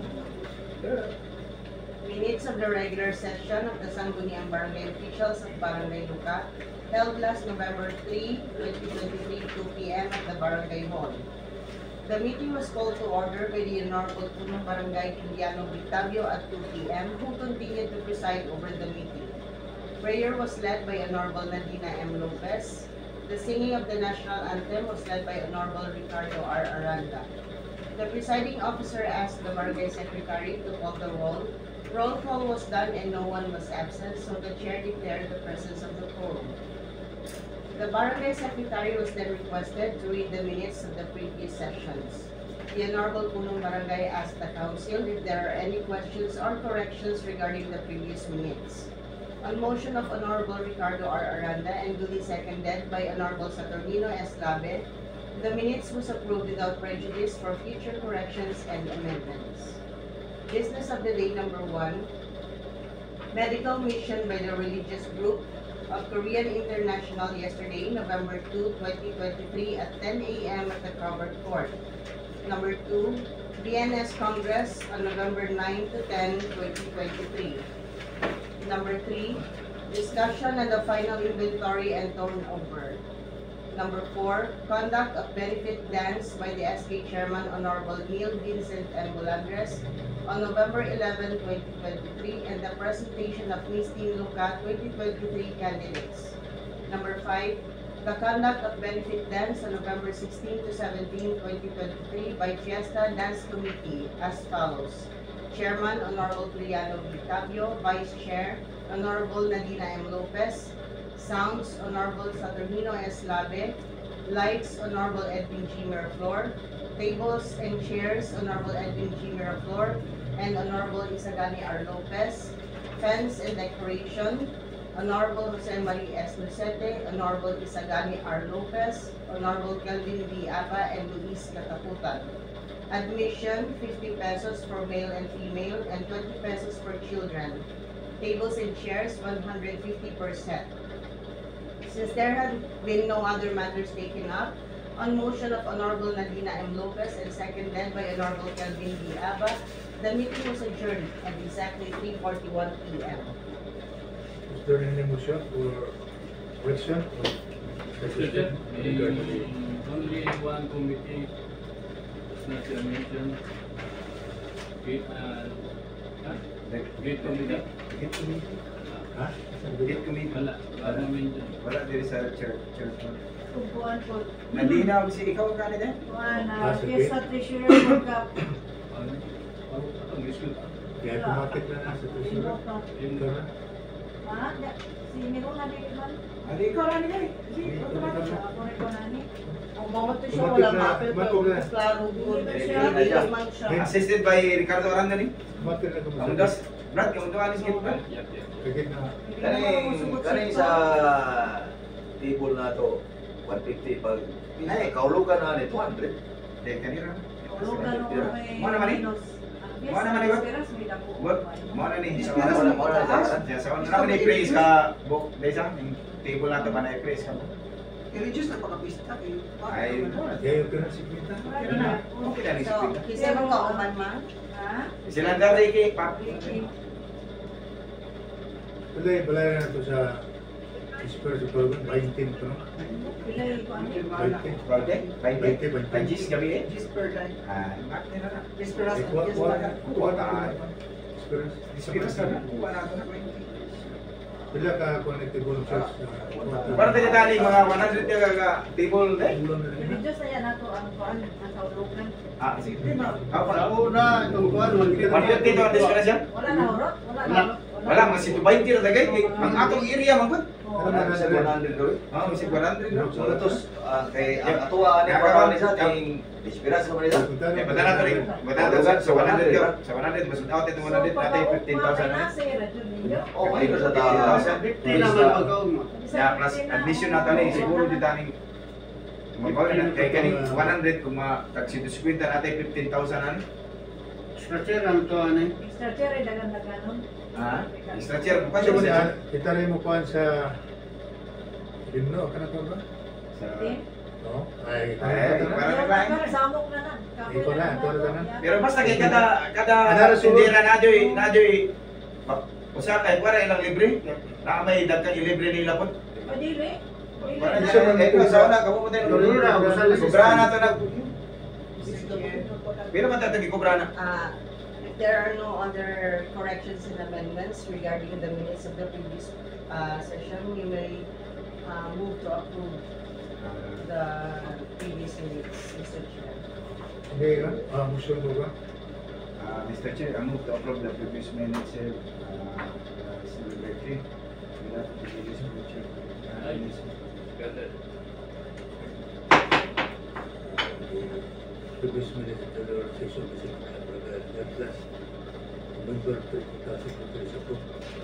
Minutes of the regular session of the Sangguniang Barangay Officials of Barangay Luka, held last November third, twenty twenty-three, two p m at the Barangay Hall. The meeting was called to order by the Honorable Punong Barangay Indiano Victavio at two p m, who continued to preside over the meeting. Prayer was led by Honorable Nadina M. Lopez. The singing of the national anthem was led by Honorable Ricardo R. Aranda. The presiding officer asked the Barangay Secretary to call the roll. Roll call was done and no one was absent, so the chair declared the presence of the quorum. The Barangay Secretary was then requested to read the minutes of the previous sessions. The Honorable Punong Barangay asked the Council if there are any questions or corrections regarding the previous minutes. On motion of Honorable Ricardo R. Aranda and duly seconded by Honorable Saturnino S. Labe, the minutes was approved without prejudice for future corrections and amendments. Business of the day number one, medical mission by the religious group of Korean International yesterday, November second, twenty twenty-three at ten a m at the covered court. Number two, B N S Congress on November ninth to tenth, twenty twenty-three. Number three, discussion on the final inventory and turnover. Number four, conduct of benefit dance by the S K Chairman Honorable Neil Vincent M. Bulandres on November eleventh, twenty twenty-three, and the presentation of Miss Team Luka twenty twenty-three candidates. Number five, the conduct of benefit dance on November sixteenth to seventeenth, twenty twenty-three by Fiesta Dance Committee as follows. Chairman Honorable Triano Victavio, Vice Chair Honorable Nadina M. Lopez, Sounds Honorable Saturnino S. Labe, Lights Honorable Edwin G. Miraflor, Tables and Chairs Honorable Edwin G. Miraflor and Honorable Isagani R. Lopez, Fence and Decoration Honorable Jose Marie S. Lucete, Honorable Isagani R. Lopez, Honorable Kelvin V. Aba and Luis Kataputan. Admission, fifty pesos for male and female and twenty pesos for children. Tables and chairs, one hundred fifty percent. Since there had been no other matters taken up, on motion of Honorable Nadina M. Lopez and seconded by Honorable Kelvin V. Aba, the meeting was adjourned at exactly three forty-one p m Is there any motion or question? or suggestion regarding the- Only one committee was not mentioned. Gate, uh, huh? Gate committee. Gate committee? Ha? Gate committee. Wala, wala mention. Wala diri sa church. church. Tubuan po. Nadina, si ikaw ang kanina? Tubuan Ah, na. sige. Kesa treasurer po ka. Ano? Ano? Ang issue? Kaya automatic na na sa treasurer. Ikaw na? Ha? Da- Si Miro na din man. Adi, ikaw na niya eh. Sige, Ikaw na automatic. na. Ako rin ko na ni. Ang bawat siya Tumatik wala na, mapil tumatik pero na. mas klaro good. Hindi Siya, na siya. hindi man siya. Assisted by Ricardo Aranda ni. Automatic na Ang kumusta. das. Brad, kamu doon alis gate Brad. Yap, yap. Kagit na. Kaning kaning sa table na to, one fifty pag ay kaulugan na ni two hundred. Dek kanira. Lugan o may Mo naman eh? minus. Mo naman eh, Bob? Esperas, may dako. What? Mo na ni. Sa Mo na, mo na, sa- Sa sa una naman ni praise ka book desa yung table nato ba na i-praise ka. I-reduce na pagkapista. Ay, Kaya yung pinang sikwita. okay na. Okay na ni So, Sipin. kasi man kauman man. Ha? Sila dari kay Pap. Balay, balay na ito sa Spurs sa Palawan, nineteen ito, no? Pilay ko ano? nineteen. Brother, bye bye. Bye, bye. Bye Gis gabi eh. Gisper day. Ah, mak na na. Gisper Eh, kuha- kuha- kuha na ito na. Spurs. Disiplina sa na. Kuha na to na. Pila ka connectable church na Para tayo tali mga one hundred ka ka table eh. ulan na rin. I-reduce na yan nato ang kuan ang kaulugan. Ah, sige. Ako na. Una, itong kuhan, one fifty to ang diskrasyon. Wala na horot? Wala na Wala. horot? Wala, mga one twenty na tagay. Ang atong area man po. Oh, Ano man sa one hundred gawin? Oh, si one hundred no. So tos ah, kay ang atuwa ni organisa ting inspirasyon sa Manila. Eh, bata na to rin. Bata na to sa one hundred yun. Sa one hundred, masud out ito one hundred, natin fifteen thousand na. Oh, may sa ta. fifty naman pagkaon mo. Yeah, plus admission na tani, siguro di tani. Magbawa na kay kani one hundred kung ma-tag-fifty natin fifteen thousand an. Structure ang to ano. Structure ay dagan-dagan nun. Ha? Structure pa Kasi siya. kita rin mo kuhan sa Limno, kana ko ba? Sa No? Ay, Ay, kana para na ba? Samok na na. Iko na, ito na na. Pero basta kay kada kada Another sundira na joy, na joy. Usa kay para ilang libre. Na may dagkang libre nila po. Dili. Para siya kay ko sa una kamo mo tayo. Sobra na to nag. Pero matatagi ko brana. Uh, if there are no other corrections and amendments regarding the minutes of the previous uh, session, we may uh, move to approve the previous minutes, Mister Chair. Hindi ka? Ah, motion mo ba? Uh, Mister Chair, I move to approve the previous minutes here. Uh, Celebratory. Without the previous picture. Previous minutes of the session is in the plus November two thousand twenty-two.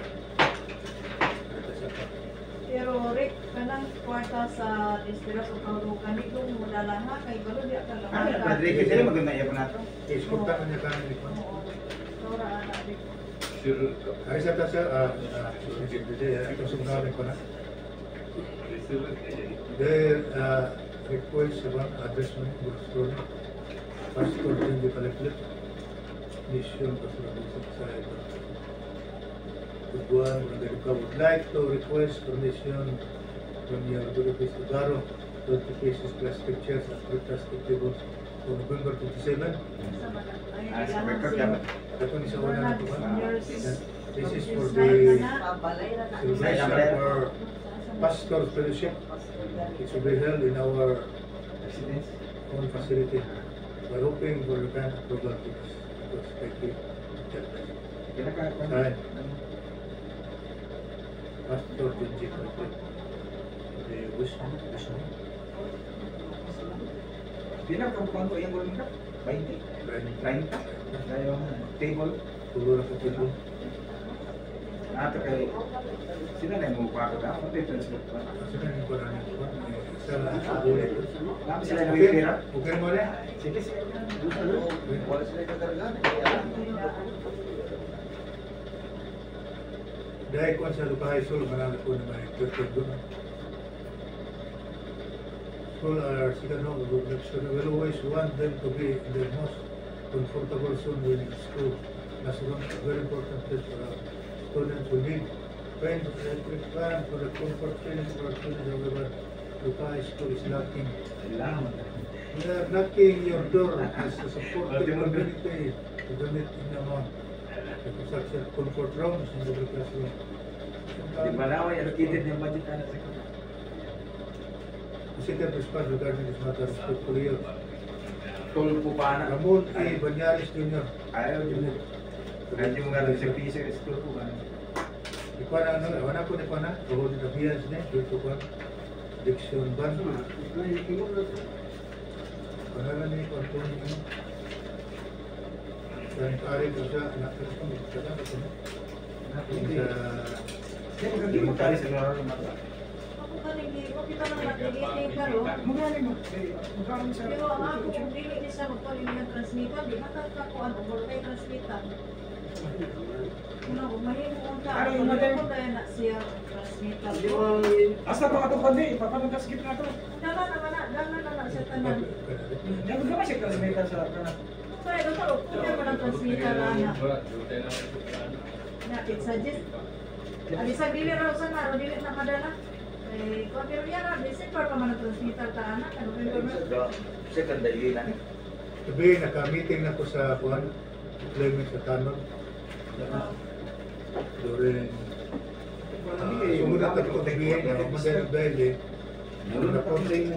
Pero Rick, kanang kwarta sa Dispiras o Kaurukan, ito mula lang ha, kay Balo di ka lang. Ah, Padre, kasi maganda iya pa nato. Iskuta ka niya kanin ito. Tora, anak, Rick. Sure. Ay, sa ta siya, ah, ito sa mga ko na. Their uh, request about address mo, bookstore, passport din di paliplit, mission, passport sa ito. Buwan, Mandaluca would like to request permission from your good office to borrow twenty pieces plastic chairs and three plastic tables for November twenty-seventh. Ah, sa record dapat. Ito ni sa una na ito ba? This is for the celebration for Pastor's Fellowship. It will be held in our Residence. own facility. We're hoping for the kind approval because it was effective. Kinaka. Sign. Pastor Benji Complete. The Wisdom. Wisdom. Pila ka kuan ko yang boleh twenty. Right. thirty. Dayo table. Tulo na sa table. Ato kay sila na mo pa ka mo dito sa kuan. Kasi na yung kulang yung kulang. Isa lang sa buhay. Nabi sila na pera. Okay mo na? Sige sige. Wala sila kakargan. Dahil kung sa Lupahay Sul, marami po naman yung third doon. School are second home, we will always want them to be in their most comfortable zone when in school. Classroom is a very important place for our students. We need friends, electric plan for the comfort feeling for our students. However, Lupahay School is lacking. We are knocking your door as a supportive community to donate in amount. The construction comfort rooms in the classroom. Di ba na ay allocated yung budget ana sa kuan. Consider response regarding this matter respectfully. Tol po pa na. Ramon A. Banyaris Junior Ayaw yun. Radyo mo nga sa piso school po ba. Ikuha na ano, wala ko na ikuha na. Tuhod na biyans na, dito ko. Diction ban. Pangalan niya ikuha po niya. Dan ari ko siya, anak ko siya, magkakala ko siya. Kaya maganda mo tayo sa laro ng mata. Ako kaling di ko kita nang natigit ka ro. Magaling mo. Magaling sa. Pero ang ako kung dili ni siya magpaling ng transmitter, di matatakuan o wala kayo transmitter. Una ko mahimo unta. Ano yung Ano madali? ko dahil na siya transmitter. Di ba Asa pa ato kundi, papanong skip na to. Dala na na, dala na na siya tanan. Dapat ka ba siya transmitter sa kana? Kaya ito ko, kaya ko ng transmitter na na. Na, it suggest. Alisag dili raw sa naro, dili na kadala. Eh, kung pero yan na, December pa man ang transmitter ta anak. Ano ba yun? Second day na ni. Sabi, naka-meeting na ko sa kuhan, employment sa Tanon. During, uh, sumunod na ko tagihin, magandang dahil eh. Sumunod na po.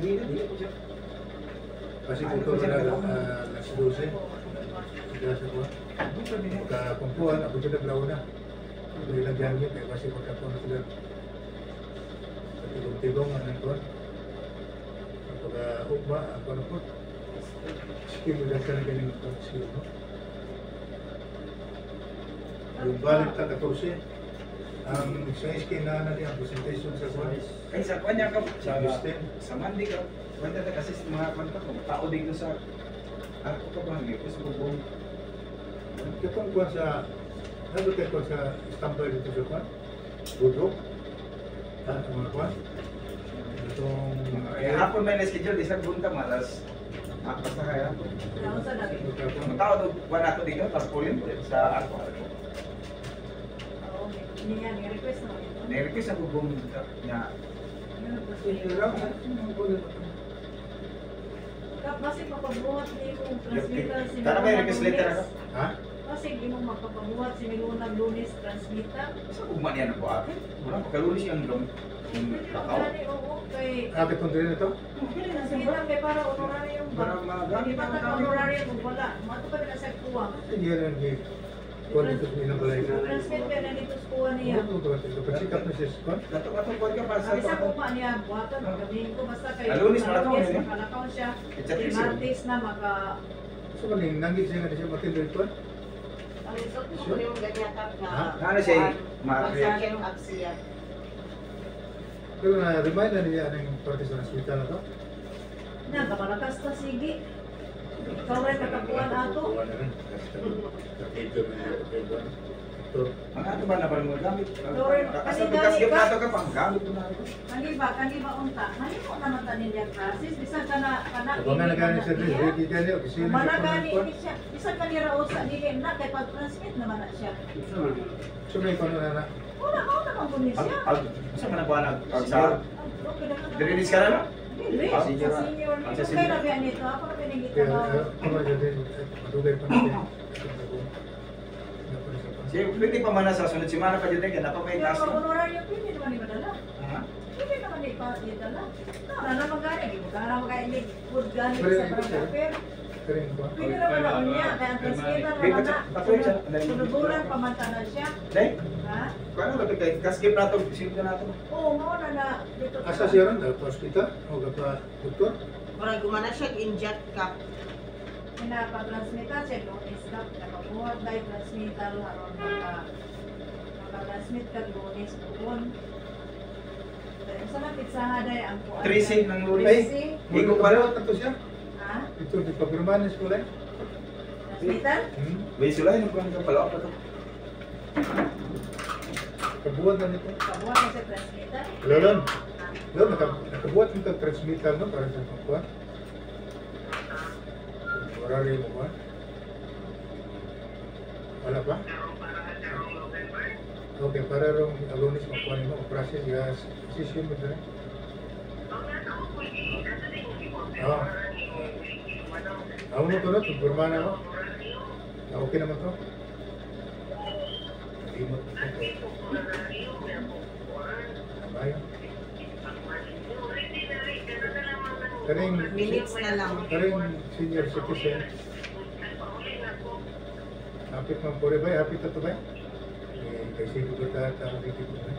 Kasi puto na lang uh, alas dose. Kaya sa kuhan. Kakumpuhan, ako dyan naglaw na. Hindi lang dyan yun, eh, kasi pagkapon na sila. Tigong-tigong ang nagkuhan. Kapag ugma, ako na po. Sige mo dahil ka na galing ito. Sige mo. Yung balik ta katorse. Ang sa iskin na na ang presentation sa kuhan. Kaya sa kanya ka, sa, Augustine. sa Monday ka, wala ka kasi sa mga kanta ko, tao dito sa, ako ka ba, hindi ko sa bubong. Kitong kuhan sa, ano kayo kuhan sa istampay dito sa kuhan? Budok. At mga kuhan. Itong... Kaya hapon may na-schedule, isang bunta, malas, apas na kaya hapon. Ang tao doon, wala ako dito, tapos pulin sa ako. Nai-request ako bubong niya. Kasi papabuhat ni kong transmitter si Tara may request letter ako. Ha? Kasi di mo magpapabuhat si Milunang Lunes transmitter. Sa ugma niya na po akin. Wala, pagkalunis yung dom. Yung takaw. Kani oo kay Akit kong din ito? transmitter kay para honorarium ba? Para magamit Di ba ang ka tao. honorarium kung wala? Mato pa na sa kuha. Hindi yan ang gig. Kuhan dito sa ilang balay na. Transmit ka na dito sa kuha niya. Ano ito ba ito? Pagsikap na siya sa kuhan? Kato-kato po ka pa sa Sabi sa kuha niya, buhatan, magabihin ko basta kay Alunis, malakaw Martes, yun eh. makalakaw siya. It's a Si fixing. Martes na maka... So kaning nanggit siya nga di siya matindo ito? Ang result mo ko yung ganyan kap na. Ha? Ano siya, ma- Magsakyan ang absiya. Pero na-remind na niya ng parte sa hospital na ito? Na, kapalakas ta sige. Ikaw rin katapuan ato. Kuhan na rin. Kakito na niya. Kakito. Ang ato ba na parang magamit? Lord, Kasi kasi pagkas gani ka- nato ka pang gamit mo na ito. Kani ba, kani ba unta? Kani mo naman tanin yung process. Bisan ka na, kana... Kapag nga nagani siya din, ready ka niya. Kasi Mana na gani siya. ini siya. Bisan ka nira usa dili na kay pag-transmit naman na siya. So may kono na na. Una mo naman kunin Ag, siya. ag, saan ka nagbuhan nag, ag, sa, Okay na ka. Dirilis ka na no? Dili, Ah, sa senior na. senior. Ah, Ito sa kay senior. na nito. Ako na pinigit Kaya na. ako na din. Madugay pa natin. Sige, pwede pa man na sa sunod simana pa dyan eh, na pa may Pero task. pag honorarium, pwede naman ni madala. Ha? Pwede naman ni padala. Na na magani, di mo ka na magani food gani Pero sa ito siya. barangay. Kering ba? Pwede naman na unya, kaya ang transmitter Di ba naman siya? na. Patuloy siya. Sunuguran pamantanan siya. Dahil, Ha? kung ano lapit kay kaskip na ito, silip na ito. Oo, mao na na. Dito ka. Asa siya ron? Dapat hospital? O gapa doktor? Para gumana siya inject kap. Pinapa-transmitter siya, lunes ka. Nakabuhat na yung transmitter haron maka maka-transmit ka lunes doon. Dahil sa mga pizzaha dahil ang kuwan. Tracy ng lunes. Tracy. Higo pa rin. Ito siya? Ha? Ito, di pa pirmahan sa kulay? Transmitter? Hmm? May sulay, nung kung pala ako ito. Kabuhat na nito. Kabuhat na siya transmitter. Lolon. Lolon, naka- nakabuhat mo kang transmitter no? Para sa pagkuhan. Orari mo ba? Wala pa? Okay, para rong alunis makuha mo, process gas, sisyon mo dyan. Oo. Ako mo to no, tugurma na ako. Ah, okay naman to. Nalimot ko to. Tama yun. Karing, Minutes na lang. karing senior citizen. Hapit man po rin ba? Hapit na to ba? Eh, kasi ko ba tayo tao dito ko ba?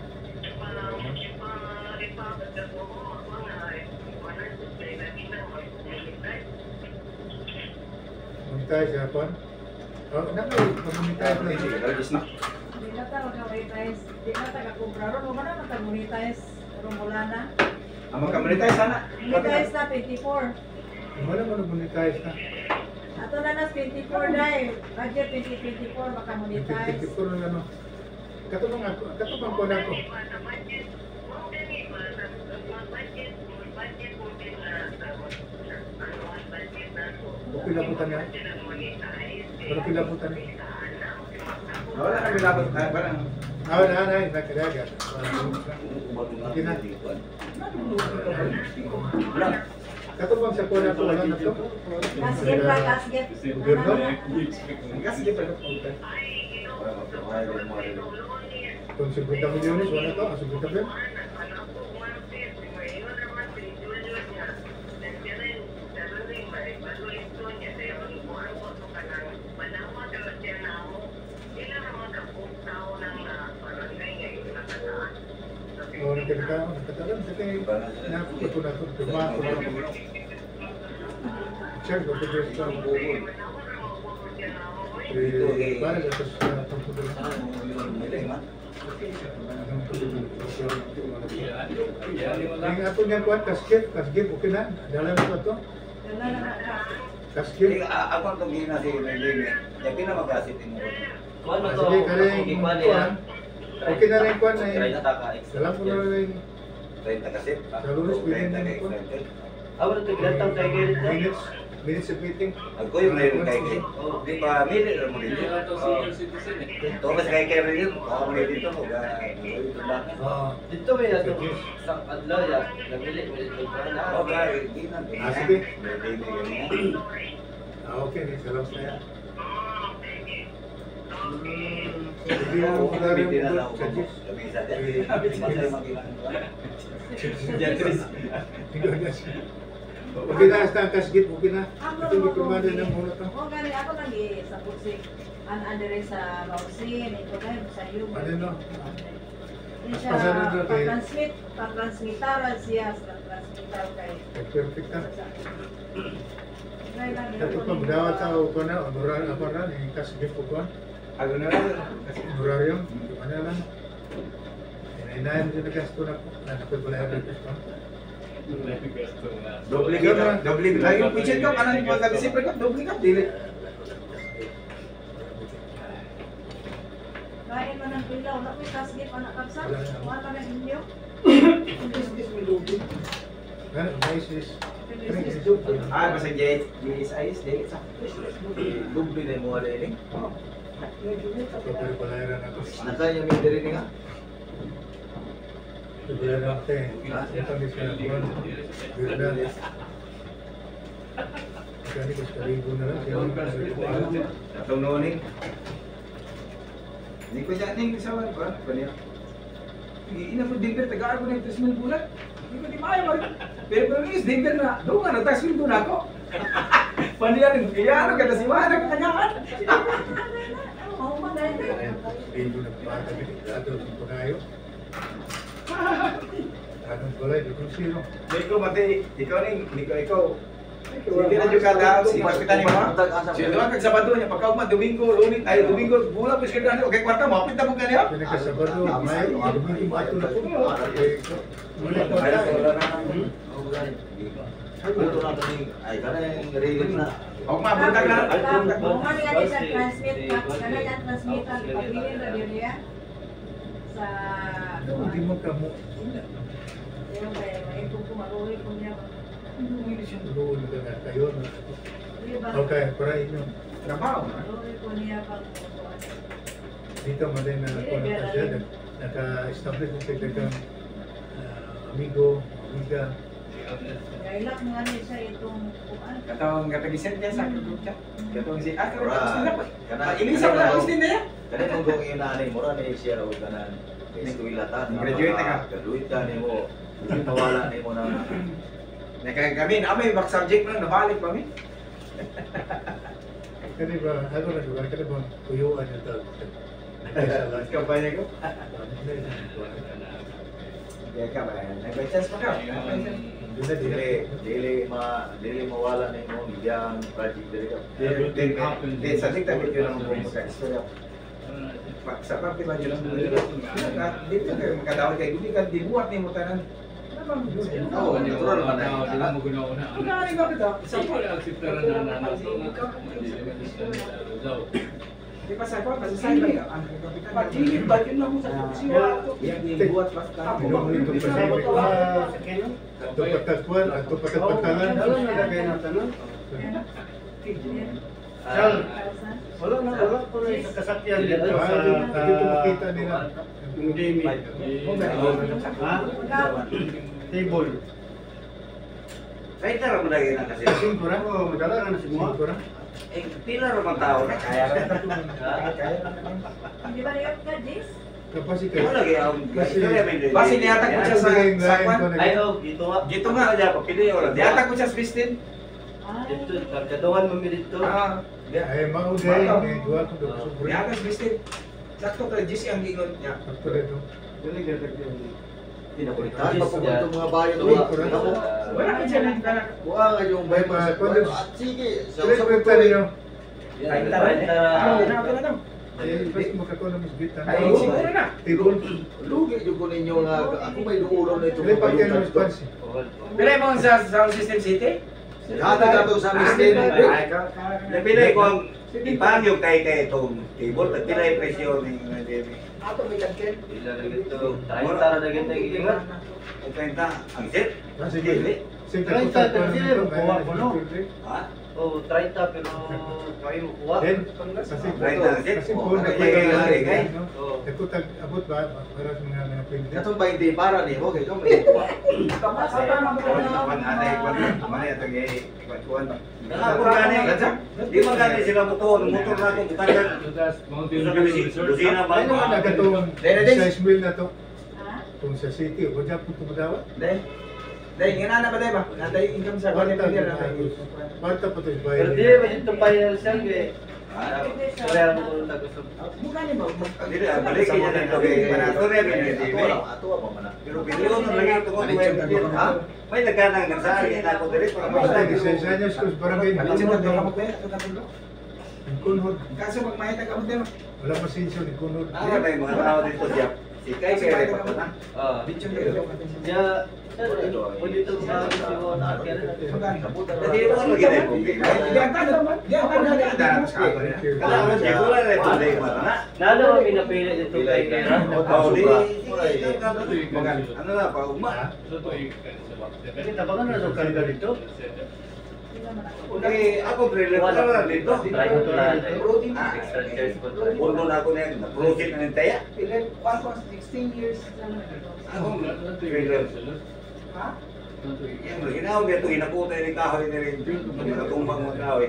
Muntay sa hapon? Oh, nakay, mag-monetize na Sige, galagis na. Di na ta mag-monetize. Di na ta kakumpra ron. Huwag na mag-monetize. Ron wala na. Ang magkamonetize sana. Monetize na twenty-four. Wala mo nag-monetize na. Ato na na twenty-four dahil. Budget twenty twenty-four maka-monetize. fifty-four na ano. Katubang ako, katubang ko na ako. O pilabutan niya? Pero pilabutan niya? Wala na bilabot. Ah, parang. Ah, na, na, nakadaga. Okay na. Wala. Katubang sa kuna ko, wala na to. Gasget ba? Gasget? Gobyerno? Ang gas, sige pa ito. Kung fifty milyones, wala to. Ang fifty milyones. O, kita katakan kita na ko na ko duma ko. Check ko ko sa Google. Eh, para sa sa pagtutuloy. Ang ato niyan kuan kasket, kasket okay na. Dala na to. Dala na na. Kasket. Ako ang tumingin na si Naging. Yung pinamagasit mo. Kuan mo to. Sige, kaling Kuan kuan. Okay na rin kuan na Try yun. na taka. Dalam ko na rin treinta kasi. Sa lunes, pwede na rin kuan. Awal to gantang kay Gerrit na. Minutes, minutes of meeting. Ako yung meron kay Kay. Di pa minute mo Hindi dito. ka to senior citizen eh. Thomas kay Kay rin yun. Ako mo dito mo. Ito lang. Oo. Dito may ato sa adlaw ya. Nabili mo dito pa na. Okay, di na. Ah, sige. Hindi na ganyan. Ah, okay, salamat na yan. Hindi na ako na rin Hindi na mo ako sa Diyos. Lamisa din. Masaya magilang. Jantris. Okay na, hasta ang kasgit, okay na. Ito yung kumanda ng muna to. O gani ako lagi sa pusik. An andere sa Bausin, ito kay sa iyo. Ano no? Hindi siya Pasanin doon kay- pa-transmit, pa-transmitaran siya sa transmitar kay. Perfect na. Try lang yun. Ito pa, bidawat sa ako na, honorar ako na, yung kasgit ko ko. Ano na lang? Honorarium, ano lang. Inainayan din na gasto na po. Nakapit ko lang yung gasto. Doble kita, doble kita. Yung picture ko, kanan yung pagkalisipin ko, doble ka, dili. Kain mo ng pilaw, wala may kasgit anak kapsa. Wala ka ng inyo. Ano, maisis. Ah, basta J S I S, dili sa. Doble na mo ada ini. Kapit ko lang yung ako. Nakaya mi diri ni nga. Sebelah nate, ito ni siya kuan. Birna. Kani ko sa libo na lang siya. Atong nooning. Hindi ko siya ning sa wan ba? Baniya. Ina po Denver tagaan ko na tres mil bulan. Hindi ko di maayo mag. Pero pero is Denver na. Do nga na tax mil na ako. Paniya rin. Kaya ano kada si Mana ka kanyahan. Oo, maganda. Libo na pa kami dito sa Punayo. Anong kulay di kung sino? Nico mati, ikaw ning, Nico ikaw. Hindi na juga daw si kapitan ni mo. Siya doon kag Sabado niya pagkaugma Domingo, Lunes ay Domingo bulan pis kada okay kwarta mo apit na mo kaniya. Kini ka Sabado, may Domingo mato na po. Muli ko Ay, tayo. wala na nang. Ito na tani ay kana yung reading na. Og mabuntag na. Kung ano yan sa transmit, kana yan transmitan, pabilin na din niya. Sa... Hindi mo ka mo. Yung kaya, may kung kumaruhi ko niya. Doon ka na kayo. Diba? Okay, para inyo. Trabaho. Maruhi ko niya pag... Dito malay na ako na siya. Naka-establish na siya kang amigo, amiga. Kailak nga niya siya itong kuan. Katawang katagisan niya sa group chat. Katawang si ah Ora. karon sila pa. Kana Ilisa na ang din niya. Kana kung gong ina ni mura ni siya o kanan. Eskwela ta. Graduate ka. Graduate ka ni mo. Hindi mawala ni mo na. Naka kami na may back subject na nabalik pa mi. Kani ba, ako na lugar ka na ba, kuyuan yung tawag. Nagkasalan. Kampanya ko. Kaya ka ba? Nag-chance pa ka. Dili, dili. Dili dili ma dili mawala ni mo bigyan project dili ka. Di sa dikta video lang mo sa istorya. Sa parte ba yun ang dili? Di ka makadawat kay gudi kan dibuat ni mo tanan. Oo, natural man na. Sila mo guna-una. Kunari ba kita? Sa ko akseptaran na na na so nga. Hindi naman sa daw. Di pa sa ko kasi sa iya ang kapitan. Pagilid ba yun lang mo sa siwa. Yang dibuat basta. Ako ba nito pa siya may kuma. Ato patagpuan, ato patagpatalan. Alam na lagay na tanan. Sal, wala na, wala ko na sa kasakyan dito sa Dito makita nila. yung Demi. Ha? Table. Kahit na mo lagi na kasi. Singko na, oh, madala na si Mua. Siguro. Eh, pila naman tao na kaya ka. Hindi ba niyot ka, Jis? Kapag si Ikaw lagi ang Kasi- Basi nihatag ko siya sa sa kwan. Ay, oh, gito nga. Gito nga. Ano niya, pili wala. Nihatag ko siya sa Bistin. Ay, Kadungan mo mi dito. Ah, Ay, mauday, may dua ko doon sa buri. nihatag sa Bistin. Sakto ka G C ang gingon niya. Sakto rin ito. Dili gyud yun. Pinakulitan pa po itong mga bayan mga kamo. Wala ka dyan ang kanak. Kuha nga yung bayan mga Kundi- at sige. Sa Sila sa kwenta ninyo. Ay, Ah, tara. wala ka na daw. Eh, first makakuha ng isbitan. Ay, siguro na. Tibon. Lugi yung ko ninyo nga ako may duulon na itong Sila pag kayo bayutan ng to. response. Pila mo sa Sound System City? Hata ka to sa Mistin. Ay, ka. Napilay ko ang ipang yung kay kay itong table, napilay presyo ni Demi. Ato may tagkin. Ila na gito. Tayo tara na gito ingat. Ang kwenta, ang set. Ah, sige. Dili. Sige, Right, kaputan ko sir, ng sir, ito, kuha kaya ko, no? nag-filter. Ha? Oh, try ta pero kayo mo kuha. Then, kasi Right na, set. kasi Oh, kung kaya nagpagawa kaya na kaya. rin, no? Oh. Nagkutag abot ba? Para sa mga mga pwede. Katong bainte para ni mo kay kamo may kuha. Kapasatan ang Kuan anay kuan manay atong kuan kuan. Ako gani. Di man gani sila motor, motor na kung tagan. That's Mountain Sa View kami Resort. dusina ba? Ano ka nagatong Dere, dere. size mill na to? Ha? Kung sa city, o dyan po tumadawa? Dahil, dahil nga na ba tayo ba? Natay income sa Kwarta, California na tayo. kwarta pa to yung Pero bayan. di ba ito pa yung siyang kay. Sorry ang mga tagusto. Mukha niya ba? Dili ah, balik kanya nito kay panatoria ni Demi. Ato pa man. Pero video na lagi ito ko ha. May nagkanang nagsaali na ako diri para Basta, basta lisensya niya sa barangay. Alisin mo daw kamot ba? Ito na tulo. Yung kunhod. Kaso magmahit ang kamot din. Wala masensya ni kunhod. Ano na yung mga tao dito siya. Si Kai kaya pa na. Ah, Bitchin kayo. ya pwede ito sa siguro na akin. Jadi ito ano gina ko. Di ang tanong man. Di ang tanong na dalan sa ako niya. Kala mo si Kula na ito dai mata na. Nalo ang pinapili dito kay Kera. Oh, di. Ano na pa uma. So to i-cancel. Kasi tabangan na sa karga dito. Okay, ako trailer ko na dito. Try ko na. Extra charge ko. Puno na ako na na proceed na nitaya. Ilan, one was sixteen years. Ako trailer. Ha? Yang lagi na ako dito inaputa ni kahoy ni rin. Nagatumbang mo kahoy.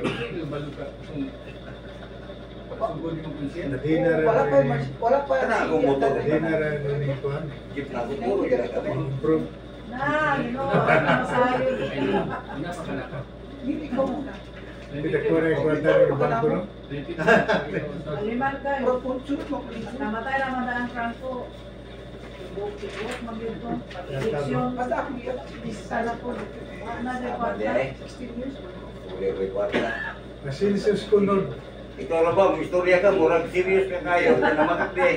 Nadina Wala pa, rin. mas- wala pa. Kana akong motor. Nadina rin ni Kuan. Jeep na ako puro ginagawa. Improve. Na, you know, ano masayo dito. Hindi ko muna. Kita ko rin kwarta rin ng bangko, no? Liman ka. Pero kung sunod mo, Namatay naman na ang Franco. Ibuk-ibuk man dito. Pag-eleksyon. basta ako yun, Sana po. Wala na rin kwarta. sixteen years. Uli ko kwarta. Nasinsus kunhod. Ito na ba, may istorya ka, murag serious ka kayo. Ito na makakli.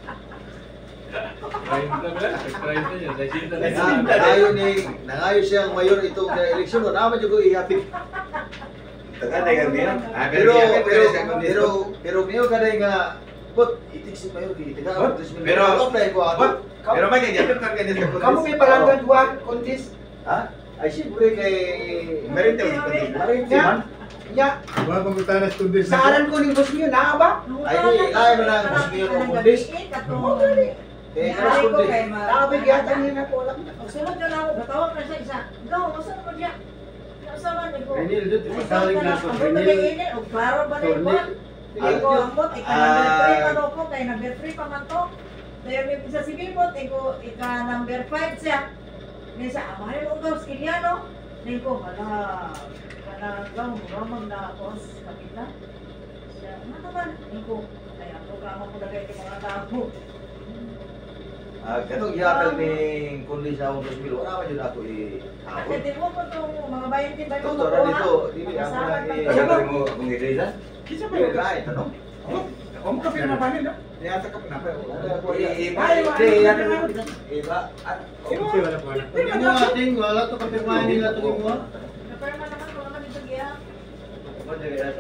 Crime na ba? Crime na yan. Legit na Na- Nangayo ni nangayo siyang mayor itong uh, eleksyon no naman jud ko ihapit. Taga na yan niya. Ah, Pero pero pero pero pero pero niyo kada nga put itik si mayor di taga But, pero- apply ko ato. But, pero may ganyan kan ganyan sa Kamu may palanggan duwan, contest. Ha? Ay siyempre kay Meron tayo sa kanila. Siman. Nya, Mga pangutanas kundi sa aran ko ni boss niyo, naa ba? Ay, di, lahi mo na ang gusto niyo ng kundis. Kay Ay, alas ko kundi. kay ma. Naa ba gyata niya na ko lang. Magsulod na ako, natawag na siya isa. Gaw, masan mo diya? Nasaman ni ko. Renil dito, Ay, ipasalig na ako ko. ba Renil. kainin? O klaro ba na Tornil. ipon? Hindi ko ambot, ika Ah. number three pa daw ko, kay number three pa man to. Kaya may isa si Bimot, iko ika number five siya. Ngayon siya, amahin mo gaw, skilyano. Ngayon ko, wala, wala gaw, muramag na ako sa kapita. Siya, ano naman? Ngayon ko, ay, ang programa ko na kayo mga tao. Ah, katong gihakal ni kundi sa akong dos mil wala man jud ako i Kasi di mo ko itong mga bayan din ba yung Doktor na dito, dili ako na i Sabi mo akong idresa? Kisa ba Pero yun? kahit ano. Ako mo ka pirma pa nila. Yata ka na pa. Iba, Ay, hindi, wala. yan. Iba. Okay, wala pa. Hindi mo ating wala to kapirmahan nila to mo. Naperma naman ko naman dito giya. Mo diri ato.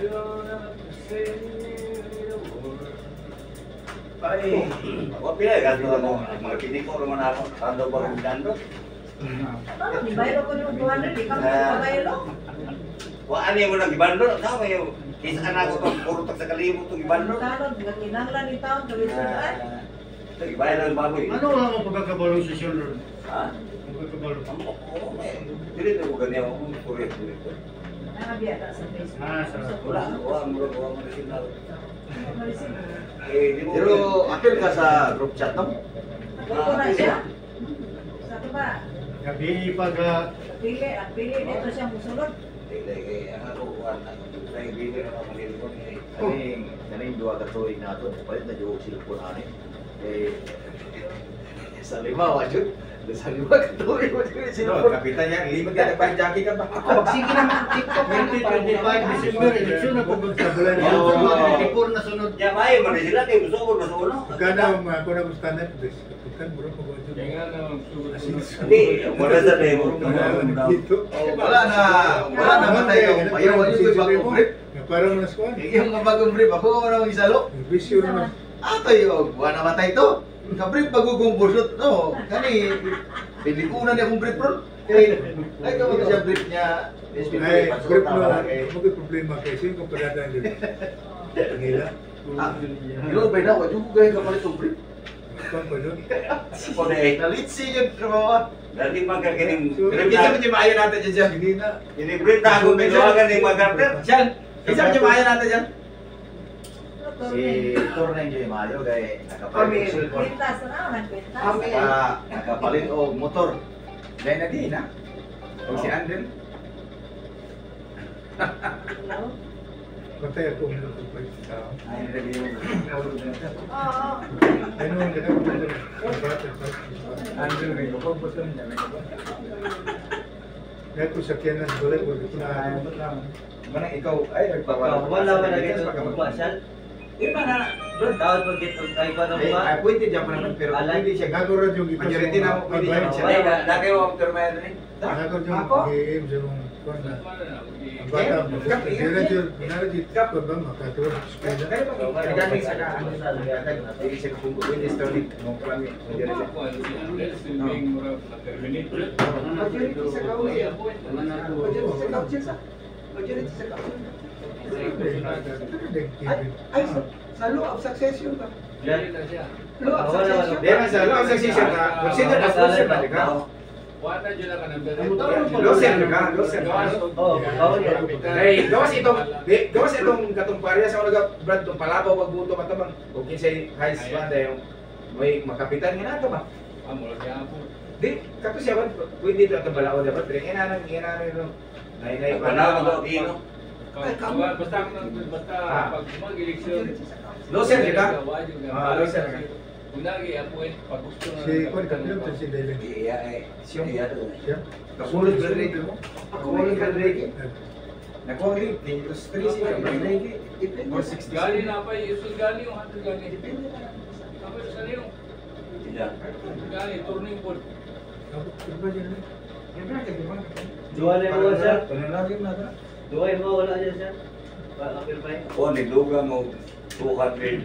Ay, ako pila gasto ako. Mga piniko naman ako. Sando ba kung dando? Ano, di bayro ko yung two hundred, di ka mo bayro. Wa ani mo nang gibando, sa may kisa anak ko tong puro tag sa kalimo tong gibando. Talon, kinanglan ni taon, gawin sudan. Lagi bayad ang baboy. Ano wala mo pagkakabalong sesyon ron? Ha? Pagkakabalong. Oo, may. Dili na ko ganyan ako puro dito. Nakabiyata sa Facebook. Ah, sa Wala, wala mo wala mo signal. Marisin. Eh, di mo. Pero apil ka sa group chat no? Ako na siya. Sa ba? Gabi pag ah, Pili, at pili dito siya musulod. Dili kay ako wala. Dahil bibig na ako nilipon eh. Kaning kaning duha ka tuig na ato, palit na jud sila po ani. Eh Sa lima, wajud. Sa lima, katuloy mo dito. No, kapitan yan, limit ka, parang jockey ka ba? Ako, magsige naman ang TikTok. twenty twenty-five December, eleksyon na po. Sabulan Oo, niya. twenty-four na sunod. Ya, may, man sila kayo gusto ko na uno. Kada ang ako na gusto na kapitan bro ko ba Kaya nga na magsugot-sugot. Hindi, wala sa demo. dito. Wala na, wala na matay yung ayaw. Ano yung bagong brief? Parang nas ko. Yung mga bagong brief, ako ako na mag-isalo. Bisyo naman. Ato yung, wala na matay to. Ka-brief pagugong bursot, no? Kani, pilikunan niya kong brief ron. Kaya, ay ka mo siya brief niya. Ay, brief mo, magay problema kasi kung padadaan din. Ngila. Ah, ilo ba na, wajud ko gaya kapalit yung brief. Kung pa doon. O dahil, Nalitsi yung trabaho. dati magkakaning... Isa mo siya maayo natin dyan dyan. Hindi na. Ini-brief na ako, binuwagan ni mga karter. Siyan, isa mo siya maayo natin dyan. Si Si Tor na yung maayo kaya nakapalit Kami, yung cellphone. Kwintas na naman, kwintas. Kami. Ah, nakapalit o motor. Dahil na din, ha? O si Andren. Patay ako ng tupay sa tao. Ay, hindi yung... Oo. Ano ang ganang ko doon? Andren, may kapag po niya, may kapag. Kaya kung sakyan na siguro ko dito na Ay, manang ikaw, ay, nagpapala. Wala ba na dito magpasyal? Di ba na, Doon, tawad pag dito ay pa ng ay, mga... ay, pwede dyan pa naman, pero Alay. pwede siya. nagurad yung ito. Majority na, pwede siya. Ay, na- nakay mo ang turma yan rin. Nagurad yung Ako? game sa mga kwan na. Ang bata mo. Kap- Kaya dyan, pinara dito ko ba makatulog sa eskwela. Kaya ba, nagaling sa ka, ano sa lagay, hindi siya kung pwede story, mo kalami, majority. Majority sa council. Majority sa council sa. Majority sa council. Ay, ay, sa, sa law of succession ba? Law of succession. Di ba sa law of succession ka, consider as loser ba, di ka? Wala dyan na ka ng Loser ka, loser ka. Oo, bawal yan. Ay, gawas itong, di, gawas itong katong parya sa unaga, Brad, itong palabaw, magbuto ka tamang, kung kinsay high school yung may makapitan nga nato ba? Amo lagi ako. Di, kato siya ba, pwede ito itong balao dapat, pero inanang, inanang yung, nay-nay pa Panalo ko, Tino. Basta basta Ah. pag mag-eleksyon. Loser ka? Ah, loser ka. Kung nag-i-appoint, pag gusto na... Si Kwan Kapilog, si Dailan. Iya, eh. Siyang- Iya, doon. Siya? Kasulod ka rin mo? Ako rin ka rin. Nakuha rin, Tintos three siya, Brady. four sixty. Gali na pa yung isun gali yung hatod gali. Ako sa niyo. Iya. Gali, turning board. Ano ba yan? Dua na yung mga sir. Panalagin na ba? Dua yung mga wala dyan sir. Apil pa yun. O, nagduga mo two hundred.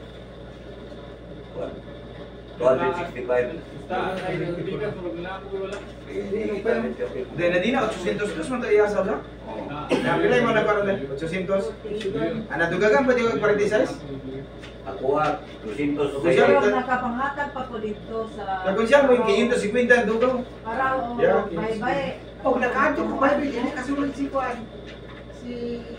two hundred sixty-five. Basta, ay, hindi ka tulog na ako wala. Dahil na di na, eight hundred dos man tayo iasa ba? Napilay mo na parang eight hundred. Ano, dugagan pa di ko i-paradisize? Ako ah, two hundred. Pero nakapanghatag pa po dito sa... Kung siya mo yung five hundred fifty ang dugaw. Para o Yeah. bye-bye. Oh, nakato ko ba yan? Kasulod si Juan. Si...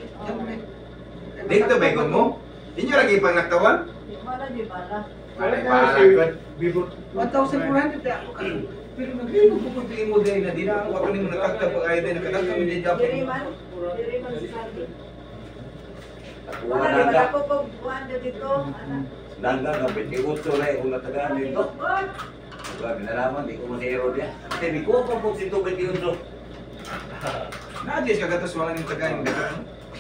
Dito ba ikon mo? Inyo lagi pang naktawan? Wala di bala. Wala pa. Bibot. one thousand four hundred ako. Pero naglino ko kung tingin mo dahil na di na ako ako nimo natagtag pag ayaw dahil nakatagtag mo din Diri dapat. man. Diri man si Sandy. Ako Wala di nangga. bala ko pag buwan dito. Ana. Nangga ka, twenty-eight na yung natagaan dito. Diba, pinalaman, di ko masiro niya. Kasi di ko pa po si twenty-eight. Na-adjust ka gatos wala nang tagay mo dito.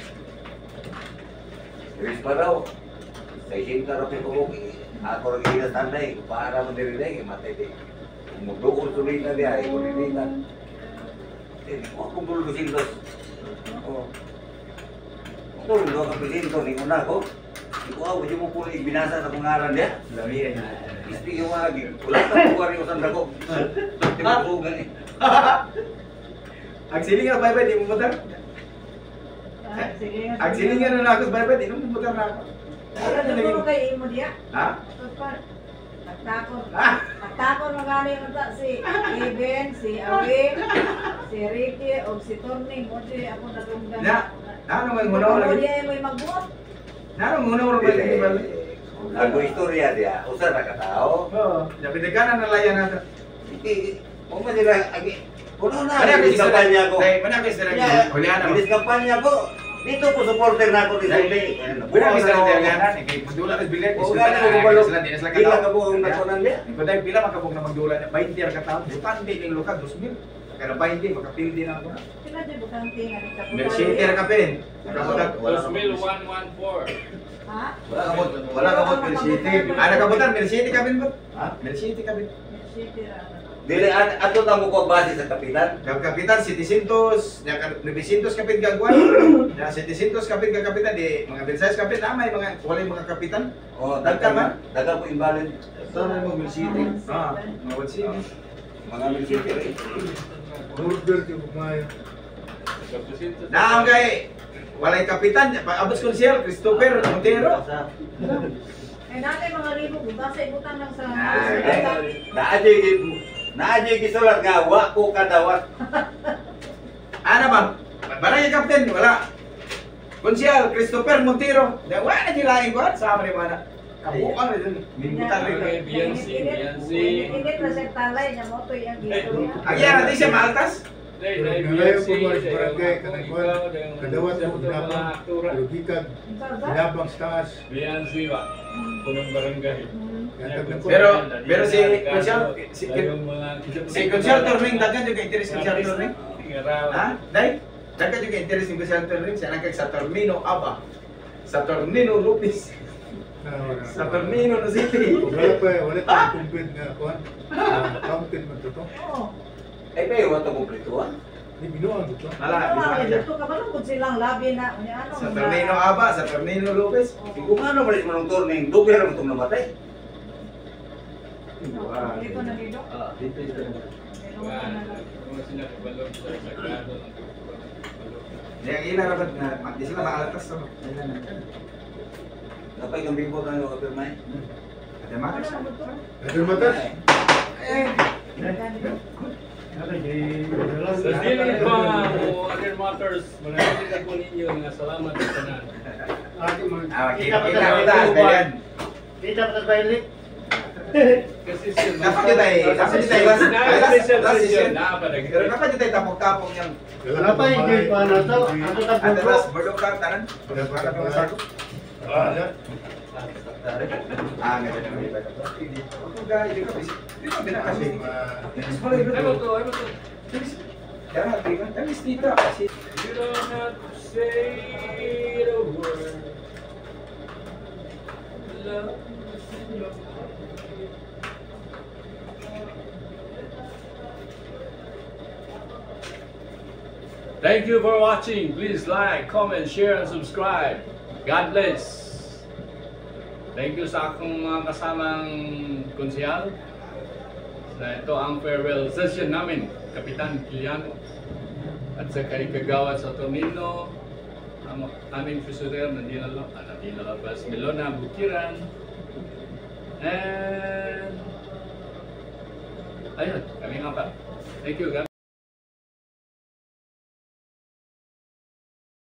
Iris pa raw. Sa isin ka raw pinulog. Ako rin inatanday. Para mo nirinig, matay di. Mudukol sulit na diya, ikaw nirinig. Eh, di ko akong bulog sintos. Oo. Ito, hindi ako pisinto, hindi ko na ako. Di ko ako, di mo po ibinasa sa pangalan niya. Lamiyan. Isti yung mga lagi. Wala ka po kari usan dako. Timutugan eh. Agsiling nga bye-bye, di mo mutar. Ah, sige. Agsiling nga na ako bye-bye, di mo mutar na ako. Wala na puro kay imo diya. Ha? Nagtakon. Ah! Nagtakon mga unta si Eben, si Awe, si Ricky, o si Torning. O si ako natunggan. Na, ano may munaw Ako lagi? diya may magbuot. Ano munaw ra ba di ba? Lagu istorya dia, usah nak tahu. Oo, dapat dekan na layan nato. Hindi, mo man sila agi. Kuno na, Mana bilis ako kampanya ko. Dai, mana ako istorya. Ya, Kulihan na. bilis kampanya ko. Dito po supporter na ako ni Sunday. Wala bisa na diaganan, kay magdula na bilet, O isda nga na mo ay balo. sila din sila Pila kataw. ka po ang nakunan niya. Ko dai pila makabog na magdula niya, twenty ra ka tawo. Butan din ning luka two mil. Kaya twenty makapil din ako na. Sila di butang tinga ni Kaputan. Mercity ra ka pin. Nakabutan two mil one one four. Ha? Wala ka mo, wala ka mo Mil City. Ana kabutan Mercity ka pin ba? Ha? Mercity ka pin. City ra. Dili an ato ta mo ko base sa kapitan. Kag kapitan setecientos, nya novecientos kapit gagwan. Nya setecientos kapit ka kapitan di mga bensayas kapit amay mga walay mga kapitan. O Dagka man. daga po invalid. Sana mo Mil City. Ah, mga wad sige. Mga Mil City rin. Order di kumayo. Naam kay walay kapitan, abot konsyel Christopher Montero. Eh dati mga libo buta sa ibutan lang sa Naaji naaji gisulat nga wa ko kadawat. Ana ba? Barangay kapten wala. Konsyel Christopher Montero. Da wala di lain ko sa amre mana. Kabukan rin dun. Minutan rin. B N C, B N C. Hindi na sa talay na mo to yung dito niya. Ang yan natin siya maaltas. Dahil dahil B Ngalayo N C, po mga dahil barangay, mga kanagwan, ikaw, dahil kadawat mga mo mga ginabang, aktura. lugikan, ginabang sa taas. B N C ba? Punong barangay. Pero pero si Konsyel si Yung mga si Konsyel Torning dagan juga interes Konsyel Torning. Ha? Dai? Dagan juga interes ni Konsyel Torning sa nagkag sa Tornino Aba. Sa Tornino Lupis. Sa Tornino no City. Wala pa, wala pa complete nga kuan. Counted man to to. Oo. Ay pa yung wato kompleto ah. Di binuang to. Wala, Wala wala. dito ka ba kung silang labi na ano Sa Tornino Aba, sa Tornino Lupis. Kung ano malis manong turning, dubi ra mo itong namatay. Dito na dito. Ah, dito dito. Mga sinabalog sa sagrado ng Yang ina rapat na di sila maalatas to. Dapat yung bibo tayo kapirmay. Ada matas. Ada matas. Sa dili pa mo other matters, manahimik ako ninyo nga salamat sa tanan. Ah, kita kita kita sekalian. Kita patas balik. Kasi siya Dapat kita eh, dapat kita eh, last last last session. Napadag. Pero dapat kita tapok-tapok yang Kenapa hindi pa na to? Ako ada tapos last board of card tanan. Ada Para pa pa sa Ah, ya. Ah, nggak ada kita. Aku enggak ini kan bisa. Itu bina Kasi kasih. ma Sekolah itu. Ay mo to, ay mo to. Jangan tiga, kan istita kasih. You don't have to say the word. Love is in your heart. Thank you for watching. Please like, comment, share, and subscribe. God bless. Thank you sa akong mga kasamang konsyal. Na ito ang farewell session namin, Kapitan Kiliano. At sa kay Kagawad sa Tornino, ang aming fusurer na dinala, na dinalabas, Melona Bukiran. And ayun, kami nga pa. Thank you, God.